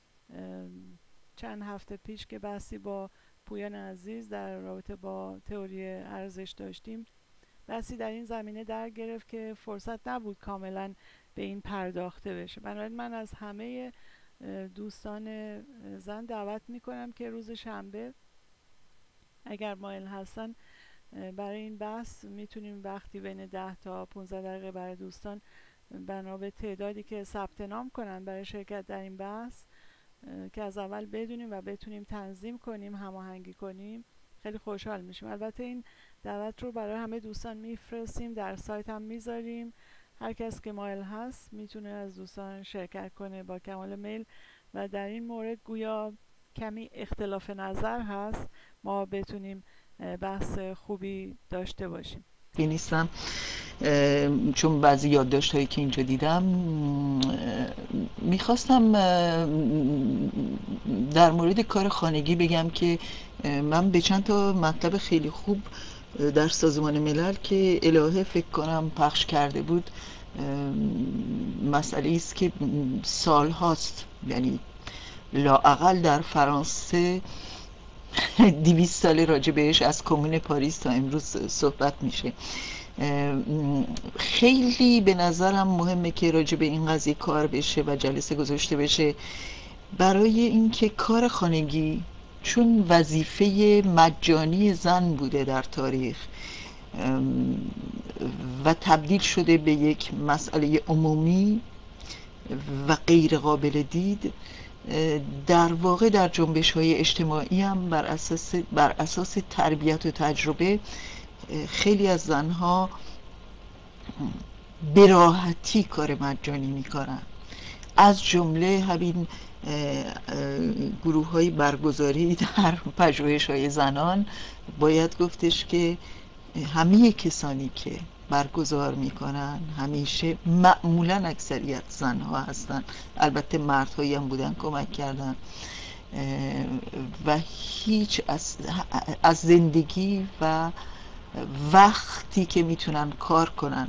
چند هفته پیش که بحثی با پویان عزیز در رابطه با تئوری ارزش داشتیم، بحثی در این زمینه در گرفت که فرصت نبود کاملا به این پرداخته بشه. بنابراین من از همه دوستان زن دعوت میکنم که روز شنبه اگر مایل هستن برای این بحث میتونیم وقتی بین ده تا پانزده دقیقه برای دوستان بنا به تعدادی که ثبت نام کنن برای شرکت در این بحث که از اول بدونیم و بتونیم تنظیم کنیم، هماهنگی کنیم، خیلی خوشحال میشیم. البته این دعوت رو برای همه دوستان میفرستیم، در سایت هم میذاریم. هر کس که مایل هست میتونه از دوستان شرکت کنه با کمال میل و در این مورد گویا کمی اختلاف نظر هست، ما بتونیم بحث خوبی داشته باشیم. نیستم چون بعضی یادداشت هایی که اینجا دیدم میخواستم در مورد کار خانگی بگم که من به چند تا مطلب خیلی خوب در سازمان ملل که الهه فکر کنم پخش کرده بود، مسئله است که سال هاست، یعنی لااقل در فرانسه دویست سال راجع بهش از کمون پاریس تا امروز صحبت میشه. خیلی به نظرم مهمه که راجع به این قضیه کار بشه و جلسه گذاشته بشه، برای اینکه کار خانگی چون وظیفه مجانی زن بوده در تاریخ و تبدیل شده به یک مسئله عمومی و غیر قابل دید، در واقع در جنبش های اجتماعی هم بر اساس بر اساس تربیت و تجربه خیلی از زنها به راحتی کار مجانی میکنن. از جمله همین گروه های برگزاری در پژوهش های زنان باید گفتش که همه کسانی که برگزار میکنن همیشه معمولا اکثریت زنها هستن، البته مردهایی هم بودن کمک کردن و هیچ از, از زندگی و وقتی که میتونن کار کنن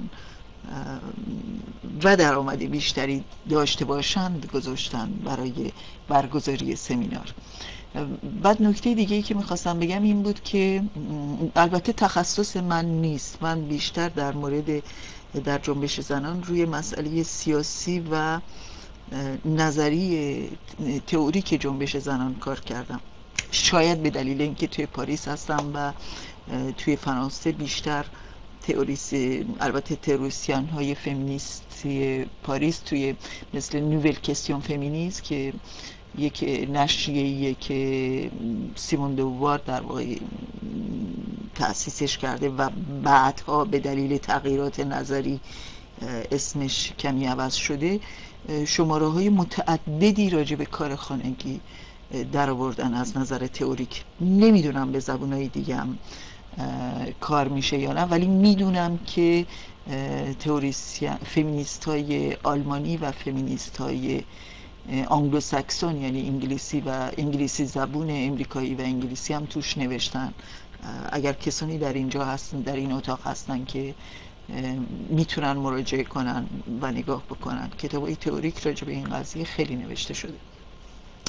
و درآمد بیشتری داشته باشند گذاشتن برای برگزاری سمینار. بعد نکته دیگه ای که میخواستم بگم این بود که البته تخصص من نیست، من بیشتر در مورد در جنبش زنان روی مسئله سیاسی و نظری تئوریک جنبش زنان کار کردم، شاید به دلیل اینکه توی پاریس هستم و توی فرانسه بیشتر تئوریسی، البته تئوریسین های فمینیستی پاریس توی مثل نوول کستیون فمینیسم که یک نشریه‌ایه که سیمون دووار در واقع تأسیسش کرده و بعدها به دلیل تغییرات نظری اسمش کمی عوض شده، شماره های متعددی راجع به کار خانگی در آوردن از نظر تئوریک. نمیدونم به زبونهای دیگه هم کار میشه یا نه، ولی میدونم که تئوریسین فمینیست های آلمانی و فمینیست های آنگلو ساکسون یعنی انگلیسی و انگلیسی زبون امریکایی و انگلیسی هم توش نوشتن. اگر کسانی در اینجا هستن، در این اتاق هستن که میتونن مراجعه کنن و نگاه بکنن، کتابای تئوریک راجع به این قضیه خیلی نوشته شده.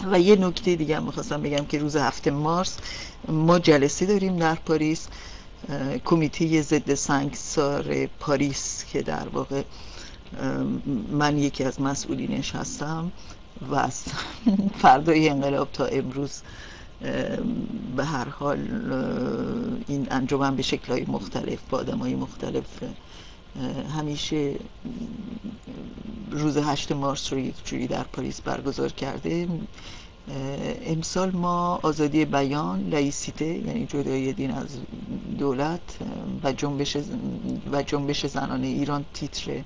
و یه نکته دیگه هم میخواستم بگم که روز هفته مارس ما جلسه داریم در پاریس، کمیته ضد سنگسار پاریس که در واقع من یکی از مسئولینش هستم و از فردای انقلاب تا امروز به هر حال این انجمن به شکل‌های مختلف با آدم‌های مختلف همیشه روز هشت مارس رو یک جوری در پاریس برگزار کرده. امسال ما آزادی بیان، لایسیته یعنی جدایی دین از دولت و جنبش و جنبش زنان ایران تیتر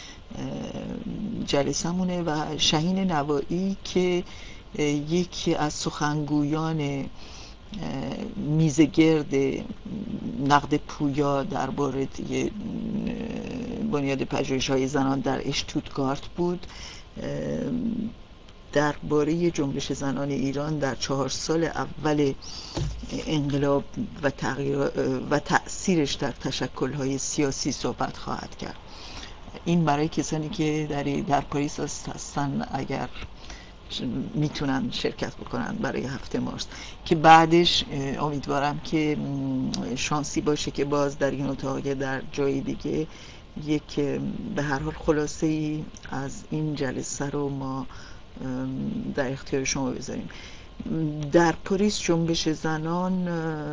جلسمونه و شهین نوایی که یکی از سخنگویان میزگرد نقد پویا درباره بنیاد پژوهش‌های زنان در اشتوتگارت بود، درباره جنبش زنان ایران در چهار سال اول انقلاب و تغییر و تأثیرش در تشکل‌های سیاسی صحبت خواهد کرد. این برای کسانی که در در پاریس هستن اگر میتونن شرکت بکنن برای هفته مارس، که بعدش امیدوارم که شانسی باشه که باز در این اتاق در جای دیگه یک به هر حال خلاصه ای از این جلسه رو ما در اختیار شما بذاریم. در پاریس جنبش زنان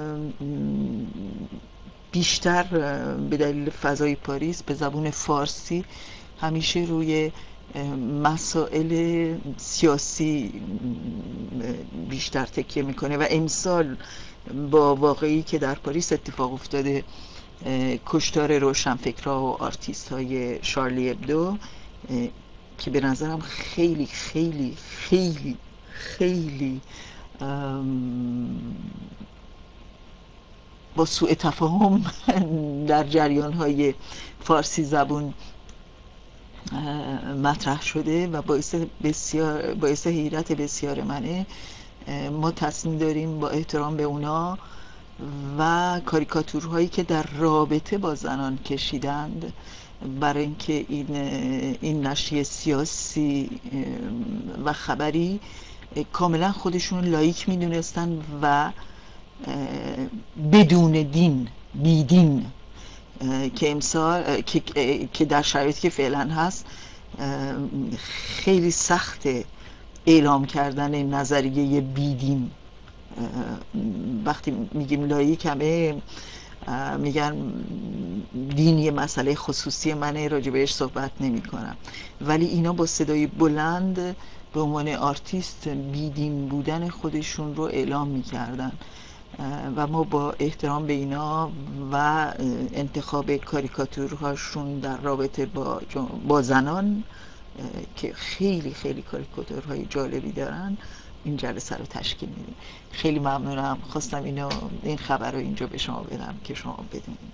بیشتر به دلیل فضای پاریس به زبان فارسی همیشه روی مسائل سیاسی بیشتر تکیه میکنه و امسال با واقعی که در پاریس اتفاق افتاده، کشتار روشنفکرها و آرتیست های شارلی ابدو که به نظرم خیلی خیلی خیلی خیلی با سوء تفاهم در جریان های فارسی زبون مطرح شده و باعث بسیار باعث حیرت بسیار منه. ما تصمیم داریم با احترام به اونا و کاریکاتورهایی که در رابطه با زنان کشیدند برای اینکه این این نشریه سیاسی و خبری کاملا خودشون لایک میدونستن و بدون دین بیدین که امسال که, که در شرایطی که فعلا هست خیلی سخت اعلام کردن نظریه بیدین. وقتی میگیم لایک همه میگن دین یه مسئله خصوصی منه، راجع بهش صحبت نمی کنم، ولی اینا با صدای بلند به عنوان آرتیست بیدین بودن خودشون رو اعلام میکردن و ما با احترام به اینا و انتخاب کاریکاتورهاشون در رابطه با, با زنان که خیلی خیلی کاریکاتورهای جالبی دارن این جلسه رو تشکیل میدیم. خیلی ممنونم، خواستم اینو این خبر رو اینجا به شما بدم که شما بدونید.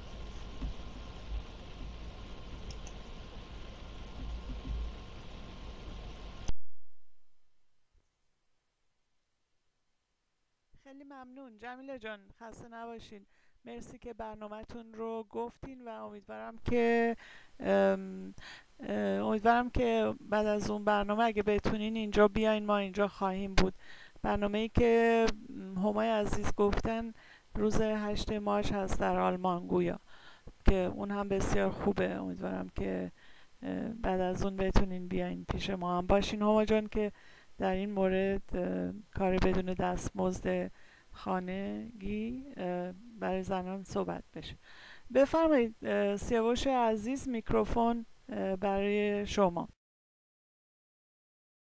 خیلی ممنون جمیله جان، خسته نباشین. مرسی که برنامه‌تون رو گفتین و امیدوارم که امیدوارم که بعد از اون برنامه اگه بتونین اینجا بیاین، ما اینجا خواهیم بود. برنامه‌ای که همای عزیز گفتن روز هشت مارس هست در آلمان گویا، که اون هم بسیار خوبه. امیدوارم که بعد از اون بتونین بیاین پیش ما هم باشین هما جان، که در این مورد کار بدون دستمزد خانگی برای زنان صحبت بشه. بفرمایید سیاوش عزیز، میکروفون برای شما.